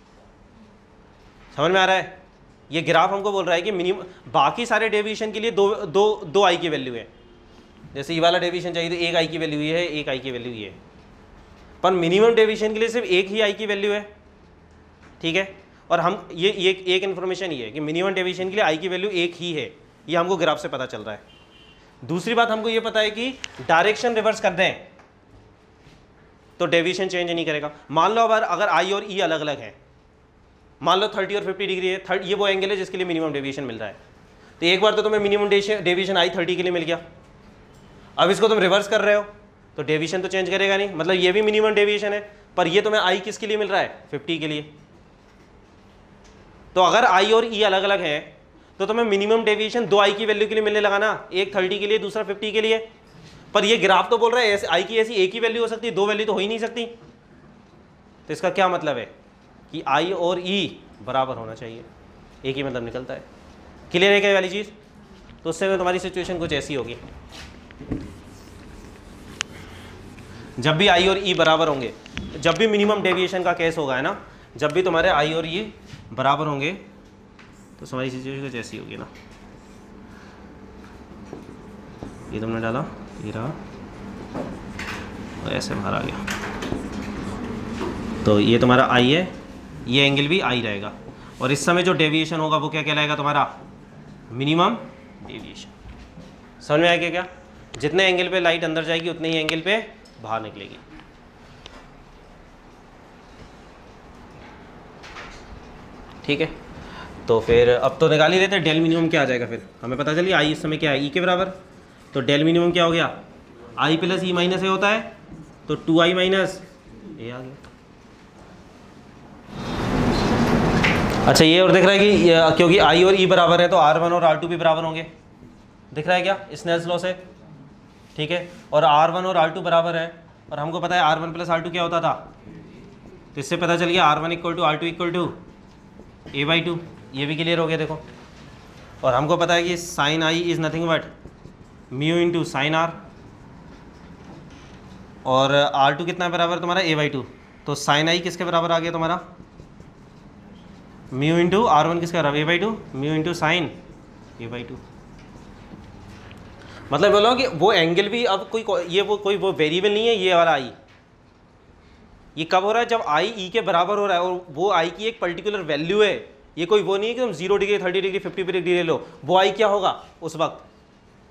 समझ में आ रहा है? ये ग्राफ हमको बोल रहा है कि मिनिमम, बाकी सारे डेविएशन के लिए दो दो दो आई की वैल्यू है। जैसे ये वाला डेविएशन चाहिए तो एक आई की वैल्यू ये है, एक आई की वैल्यू ये है, पर मिनिमम डेविएशन के लिए सिर्फ एक ही आई की वैल्यू है, ठीक है। और हम ये ये एक इन्फॉर्मेशन ये है कि मिनिमम डेविएशन के लिए आई की वैल्यू एक ही है, ये हमको ग्राफ से पता चल रहा है। दूसरी बात हमको ये पता है कि डायरेक्शन रिवर्स कर दें तो डेविएशन चेंज नहीं करेगा। मान लो अगर अगर आई और ई अलग अलग है, मान लो थर्टी और फिफ्टी डिग्री है, थर्ट ये वो एंगल है जिसके लिए मिनिमम डेविएशन मिल रहा है, तो एक बार तो तुम्हें मिनिमम डेविएशन आई थर्टी के लिए मिल गया, अब इसको तुम रिवर्स कर रहे हो तो डेविएशन तो चेंज करेगा नहीं, मतलब ये भी मिनिमम डेविएशन है, पर ये तुम्हें आई किसके लिए मिल रहा है? फिफ्टी के लिए। तो अगर आई और ई अलग अलग है तो तुम्हें मिनिमम डेविएशन दो आई की वैल्यू के लिए मिलने लगा ना, एक थर्टी के लिए दूसरा फिफ्टी के लिए। पर ये ग्राफ तो बोल रहा है ऐसे आई की ऐसी एक ही वैल्यू हो सकती है, दो वैल्यू तो हो ही नहीं सकती। तो इसका क्या मतलब है कि आई और ई बराबर होना चाहिए, एक ही मतलब निकलता है। क्लियर है क्या वाली चीज़? तो उससे तुम्हारी सिचुएशन कुछ ऐसी होगी, जब भी आई और ई बराबर होंगे, जब भी मिनिमम डेविएशन का केस होगा है ना, जब भी तुम्हारे आई और ई बराबर होंगे तो तुम्हारी सिचुएशन कुछ ऐसी होगी ना, ये तुमने डाला, ये रहा और ऐसे बाहर आ गया, तो ये तुम्हारा आई है, ये एंगल भी आई रहेगा, और इस समय जो डेविएशन होगा वो क्या कहलाएगा? तुम्हारा मिनिमम डेविएशन। समझ में आएगा क्या? जितने एंगल पे लाइट अंदर जाएगी उतने ही एंगल पे बाहर निकलेगी। ठीक है, तो फिर अब तो निकाल ही लेते हैं डेल मिनिमम क्या आ जाएगा। फिर हमें पता चलिए आई इस समय क्या है, ई के बराबर, तो डेल मिनिमम क्या हो गया? आई प्लस ई माइनस ए होता है, तो टू आई माइनस ए आ गया। अच्छा, ये और दिख रहा है कि क्योंकि आई और ई बराबर है तो आर वन और आर टू भी बराबर होंगे, दिख रहा है क्या स्नेल्स लॉ से? ठीक है, और आर वन और आर टू बराबर है, और हमको पता है R one plus R two क्या होता था, तो इससे पता चल गया R one equal to R two equal to A by two. ये भी क्लियर हो गया देखो। और हमको पता है कि sine I is nothing but mu into sine R, और आर टू कितना बराबर तुम्हारा ए बाई टू, तो साइन आई किसके बराबर आ गया तुम्हारा? म्यू इंटू आर वन किसके बराबर? A by two, mu into sine A by two. मतलब बोलो कि वो एंगल भी अब कोई ये वो कोई वो वेरिएबल नहीं है ये वाला आई, ये कब हो रहा है? जब आई ई के बराबर हो रहा है, और वो आई की एक पर्टिकुलर वैल्यू है, ये कोई वो नहीं है कि तुम zero degree thirty degree fifty degree ले लो, वो आई क्या होगा उस वक्त?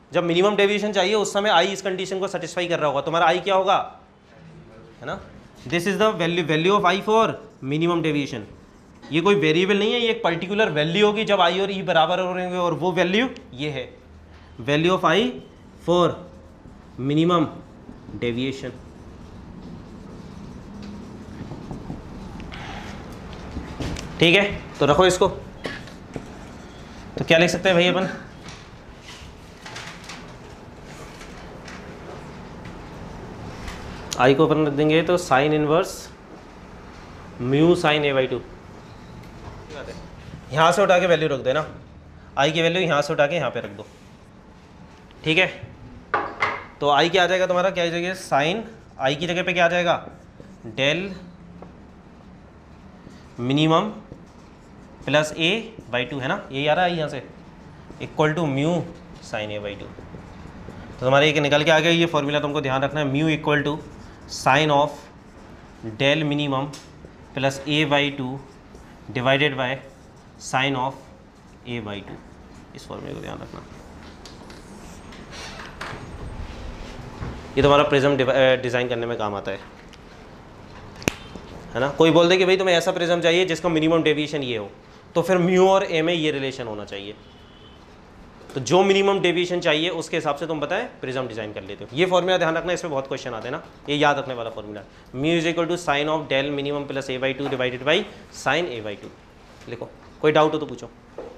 जब मिनिमम डेविएशन चाहिए उस समय आई इस कंडीशन को सेटिस्फाई कर रहा होगा, तुम्हारा आई क्या होगा, है ना। This is the value value of I for minimum deviation. ये कोई वेरिएबल नहीं है, ये एक पर्टिकुलर वैल्यू होगी जब आई और ई बराबर हो रहेंगे, और वो वैल्यू ये है value of I for minimum deviation. ठीक है, तो रखो इसको। तो क्या लिख सकते हैं भाई अपन, आई को अपन रख देंगे तो sine inverse mu sine A by two. यहाँ से उठा के वैल्यू रख देना, आई की वैल्यू यहाँ से उठा के यहाँ पे रख दो। ठीक है, तो आई क्या आ जाएगा तुम्हारा, क्या आ जाएगा साइन, आई की जगह पे क्या आ जाएगा del minimum plus A by two, है ना, यही आ रहा है यहाँ से, equal to mu sine A by two. तो तुम्हारे ये निकल के आ गया, ये फॉर्मूला तुमको ध्यान रखना है, mu equal to sine of del minimum plus A by two divided by sine of A by two. इस फॉर्मूले को ध्यान रखना। ये तुम्हारा प्रिज्म डिज़ाइन करने में काम आता है, है ना। कोई बोल दे कि भाई तुम्हें ऐसा प्रिज्म चाहिए जिसका मिनिमम डेविएशन ये हो, तो फिर म्यू और ए में ये रिलेशन होना चाहिए। तो जो मिनिमम डेविएशन चाहिए उसके हिसाब से तुम बताएं प्रिज्म डिजाइन कर लेते हो। ये फॉर्मूला ध्यान रखना, इसमें बहुत क्वेश्चन आते हैं ना, ये याद रखने वाला formula. Mu is equal to sine of del minimum plus A by two divided by sine A by two. लिखो, कोई डाउट हो तो पूछो।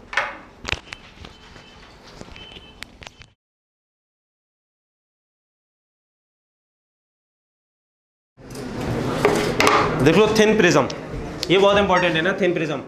देख लो थिन प्रिज्म, ये बहुत इंपॉर्टेंट है ना, थिन प्रिज्म।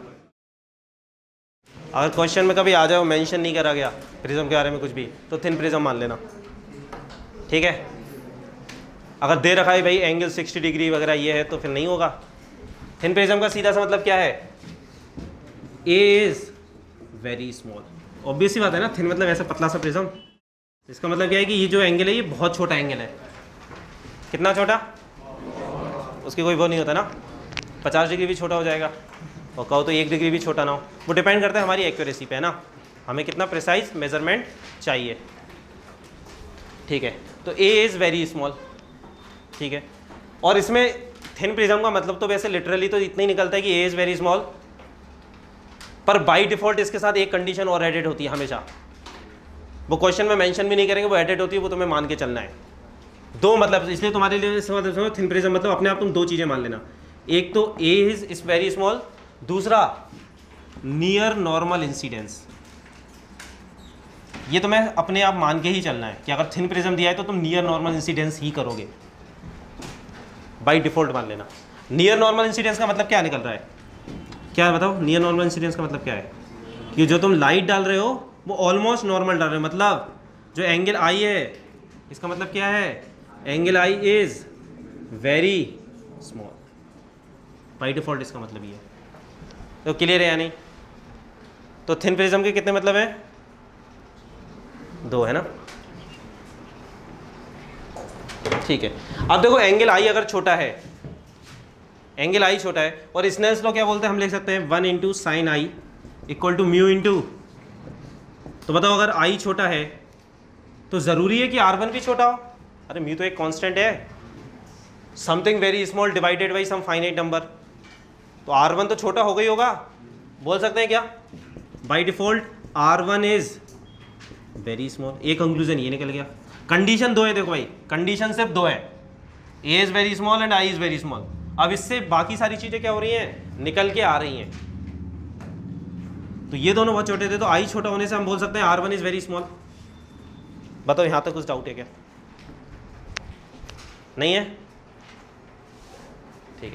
अगर क्वेश्चन में कभी आ जाए मेंशन नहीं करा गया प्रिज्म के बारे में कुछ भी, तो थिन प्रिज्म मान लेना। ठीक है, अगर दे रखा है भाई एंगल साठ डिग्री वगैरह ये है तो फिर नहीं होगा। थिन प्रिज्म का सीधा सा मतलब क्या है, A is very small. Obvious सी बात है ना, थिन मतलब ऐसा पतला सा प्रिज्म। इसका मतलब क्या है कि ये जो एंगल है ये बहुत छोटा एंगल है। कितना छोटा, उसकी कोई वो नहीं होता ना, पचास डिग्री भी छोटा हो जाएगा, और कहो तो एक डिग्री भी छोटा ना हो। वो डिपेंड करता है हमारी एक्यूरेसी पे, है ना, हमें कितना प्रिसाइज मेजरमेंट चाहिए। ठीक है, तो ए इज़ वेरी स्मॉल। ठीक है, और इसमें थिन प्रिज्म का मतलब तो वैसे लिटरली तो इतना ही निकलता है कि ए इज़ वेरी स्मॉल, पर बाय डिफ़ॉल्ट इसके साथ एक कंडीशन और एडेड होती है हमेशा। वो क्वेश्चन में मेंशन भी नहीं करेंगे, वो एडेड होती है, वो तुम्हें मान के चलना है। दो मतलब, इसलिए तुम्हारे लिए थिन प्रिज्म मतलब अपने आप तुम दो चीज़ें मान लेना, एक तो A is is very small, दूसरा नियर नॉर्मल इंसिडेंस। ये तुम्हें अपने आप मान के ही चलना है कि अगर थिन प्रिज्म दिया है तो तुम नियर नॉर्मल इंसिडेंस ही करोगे, बाय डिफॉल्ट मान लेना। नियर नॉर्मल इंसिडेंस का मतलब क्या निकल रहा है, क्या है बताओ, नियर नॉर्मल इंसिडेंस का मतलब क्या है कि जो तुम लाइट डाल रहे हो वो ऑलमोस्ट नॉर्मल डाल रहे हो। मतलब जो एंगल आई है इसका मतलब क्या है, angle I is very small, by default इसका मतलब ये है। तो क्लियर है या नहीं। तो थिन प्रिज्म के कितने मतलब है, दो, है ना। ठीक है, अब देखो एंगल आई अगर छोटा है, एंगल आई छोटा है, और स्नेल्स लॉ क्या बोलते हैं, हम लिख सकते हैं one into sine I equal to mu into. तो बताओ अगर आई छोटा है तो ज़रूरी है कि आर वन भी छोटा हो। अरे म्यू तो एक कांस्टेंट है, something very small divided by some finite number, तो आर वन तो छोटा हो गई होगा, बोल सकते हैं क्या, by default R one is very small. एक कंक्लूजन ये निकल गया। कंडीशन दो है, देखो भाई कंडीशन सिर्फ दो है, A is very small and I is very small. अब इससे बाकी सारी चीज़ें क्या हो रही हैं, निकल के आ रही हैं। तो ये दोनों बहुत छोटे थे, तो आई छोटा होने से हम बोल सकते हैं R one is very small. बताओ यहाँ तक कुछ डाउट है क्या, नहीं है। ठीक है,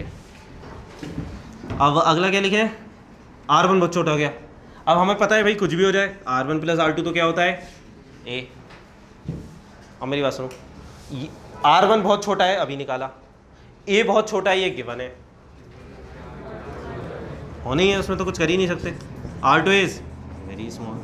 अब अगला क्या लिखे, आर वन बहुत छोटा हो गया। अब हमें पता है भाई कुछ भी हो जाए, R one plus R two तो क्या होता है ए। अब मेरी बात सुनो, आर वन बहुत छोटा है अभी निकाला, ए बहुत छोटा है ये गिवन है, होना ही है, उसमें तो कुछ कर ही नहीं सकते। R two is very small.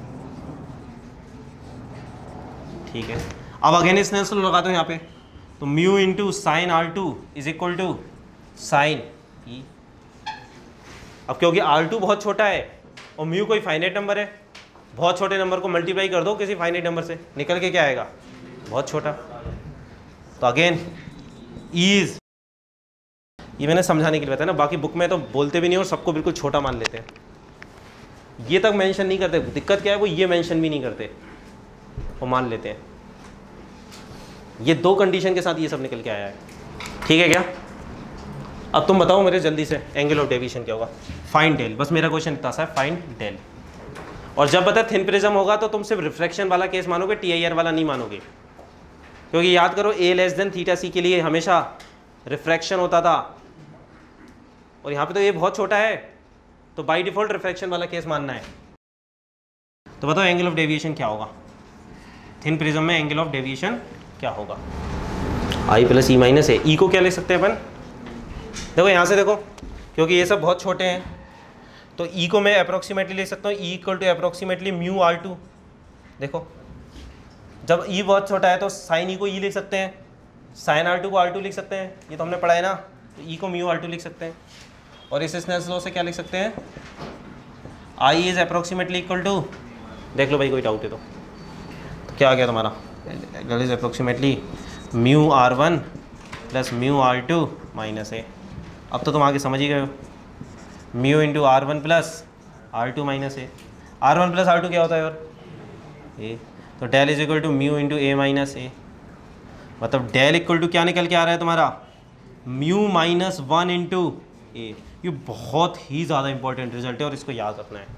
ठीक है, अब अगेन स्नेल्स लॉ लगा दो यहाँ पे, तो mu into sine R two is equal to sine E. अब क्योंकि आर टू बहुत छोटा है और म्यू कोई फाइनाइट नंबर है, बहुत छोटे नंबर को मल्टीप्लाई कर दो किसी फाइनाइट नंबर से, निकल के क्या आएगा, बहुत छोटा। तो अगेन ईज, ये मैंने समझाने के लिए बताया ना, बाकी बुक में तो बोलते भी नहीं और सबको बिल्कुल छोटा मान लेते हैं, ये तक मेंशन नहीं करते। दिक्कत क्या है, वो ये मेंशन भी नहीं करते, वो मान लेते हैं। ये दो कंडीशन के साथ ये सब निकल के आया है, ठीक है क्या। अब तुम बताओ मेरे जल्दी से एंगल ऑफ डेविएशन क्या होगा, फाइंड डेल, बस मेरा क्वेश्चन इतना सा है, फाइंड डेल। और जब पता थिन प्रिज्म होगा तो तुम सिर्फ रिफ्रैक्शन वाला केस मानोगे, टी आई आर वाला नहीं मानोगे, क्योंकि याद करो A less than theta C के लिए हमेशा रिफ्रैक्शन होता था, और यहाँ पे तो ये बहुत छोटा है, तो बाय डिफॉल्ट रिफ्रैक्शन वाला केस मानना है। तो बताओ एंगल ऑफ डेविएशन क्या होगा, थिन प्रिज्म में एंगल ऑफ डेविएशन क्या होगा, आई प्लस ई माइनस ए। ई को क्या लिख सकते हैं अपन, देखो यहाँ से देखो, क्योंकि ये सब बहुत छोटे हैं तो ई को मैं अप्रोक्सीमेटली लिख सकता हूँ, E equal to approximately mu R two. देखो जब ई बहुत छोटा है तो साइन ई को ई लिख सकते हैं, साइन आर टू को आर टू लिख सकते हैं, ये तो हमने पढ़ा है ना। तो ई को म्यू आर टू लिख सकते हैं, और इस स्नेल्स लॉ से क्या लिख सकते हैं, I is approximately equal to, देख लो भाई कोई डाउट है तो, तो क्या आ गया तुम्हारा, angle is approximately mu R one plus mu R two minus A. अब तो तुम आगे समझ ही गए हो, mu into R one plus R two minus A. R one plus R two क्या होता है और ए, तो del is equal to mu into A minus A, मतलब डेल इक्वल टू क्या निकल के आ रहा है तुम्हारा, mu minus one into A. ये बहुत ही ज़्यादा इंपॉर्टेंट रिजल्ट है और इसको याद रखना है,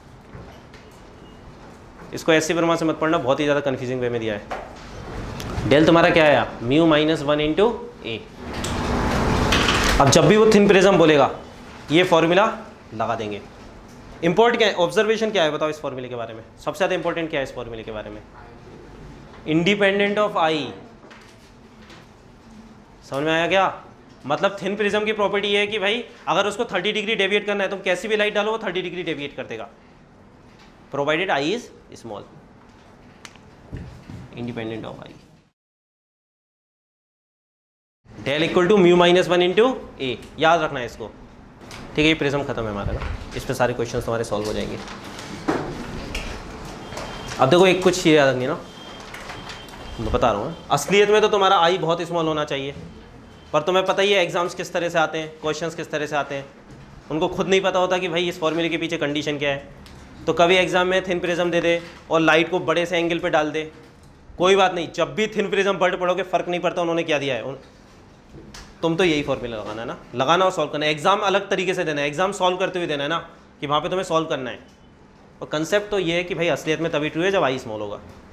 इसको ऐसे वर्मा से मत पढ़ना, बहुत ही ज़्यादा कन्फ्यूजिंग वे में दिया है। डेल तुम्हारा क्या आया, mu minus one into A. अब जब भी वो थिन प्रिज्म बोलेगा ये फॉर्मूला लगा देंगे। इंपॉर्ट क्या है, ऑब्जर्वेशन क्या है बताओ इस फॉर्मूले के बारे में, सबसे ज़्यादा इंपॉर्टेंट क्या है इस फॉर्मूले के बारे में, इंडिपेंडेंट ऑफ आई। समझ में आया क्या, मतलब थिन प्रिज्म की प्रॉपर्टी ये है कि भाई अगर उसको थर्टी डिग्री डेविएट करना है तुम कैसी भी लाइट डालो वो थर्टी डिग्री डेविएट कर देगा, provided I is small, independent of I. Del equal to mu minus one into A, याद रखना है इसको, ठीक है। ये प्रिज्म खत्म है हमारा ना, इस पे सारे क्वेश्चंस तुम्हारे सॉल्व हो जाएंगे। अब देखो एक कुछ चीज़ याद रखनी है ना, मैं बता रहा हूँ, असलियत में तो तुम्हारा आई बहुत स्मॉल होना चाहिए, पर तुम्हें पता ही है एग्जाम्स किस तरह से आते हैं, क्वेश्चंस किस तरह से आते हैं, उनको खुद नहीं पता होता कि भाई इस फॉर्मूले के पीछे कंडीशन क्या है। तो कभी एग्जाम में थिन प्रिज्म दे दे और लाइट को बड़े से एंगल पे डाल दे, कोई बात नहीं, जब भी थिन प्रिज्म वर्ड पढ़ोगे फ़र्क नहीं पड़ता उन्होंने क्या दिया है, उन... तुम तो यही फॉर्मूला लगाना है ना, लगाना और सॉल्व करना है। एग्जाम अलग तरीके से देना है, एग्जाम सॉल्व करते हुए देना है ना, कि वहाँ पे तुम्हें सॉल्व करना है। और कंसेप्ट तो ये है कि भाई असलियत में तभी ट्रू है जब आई स्मॉल होगा।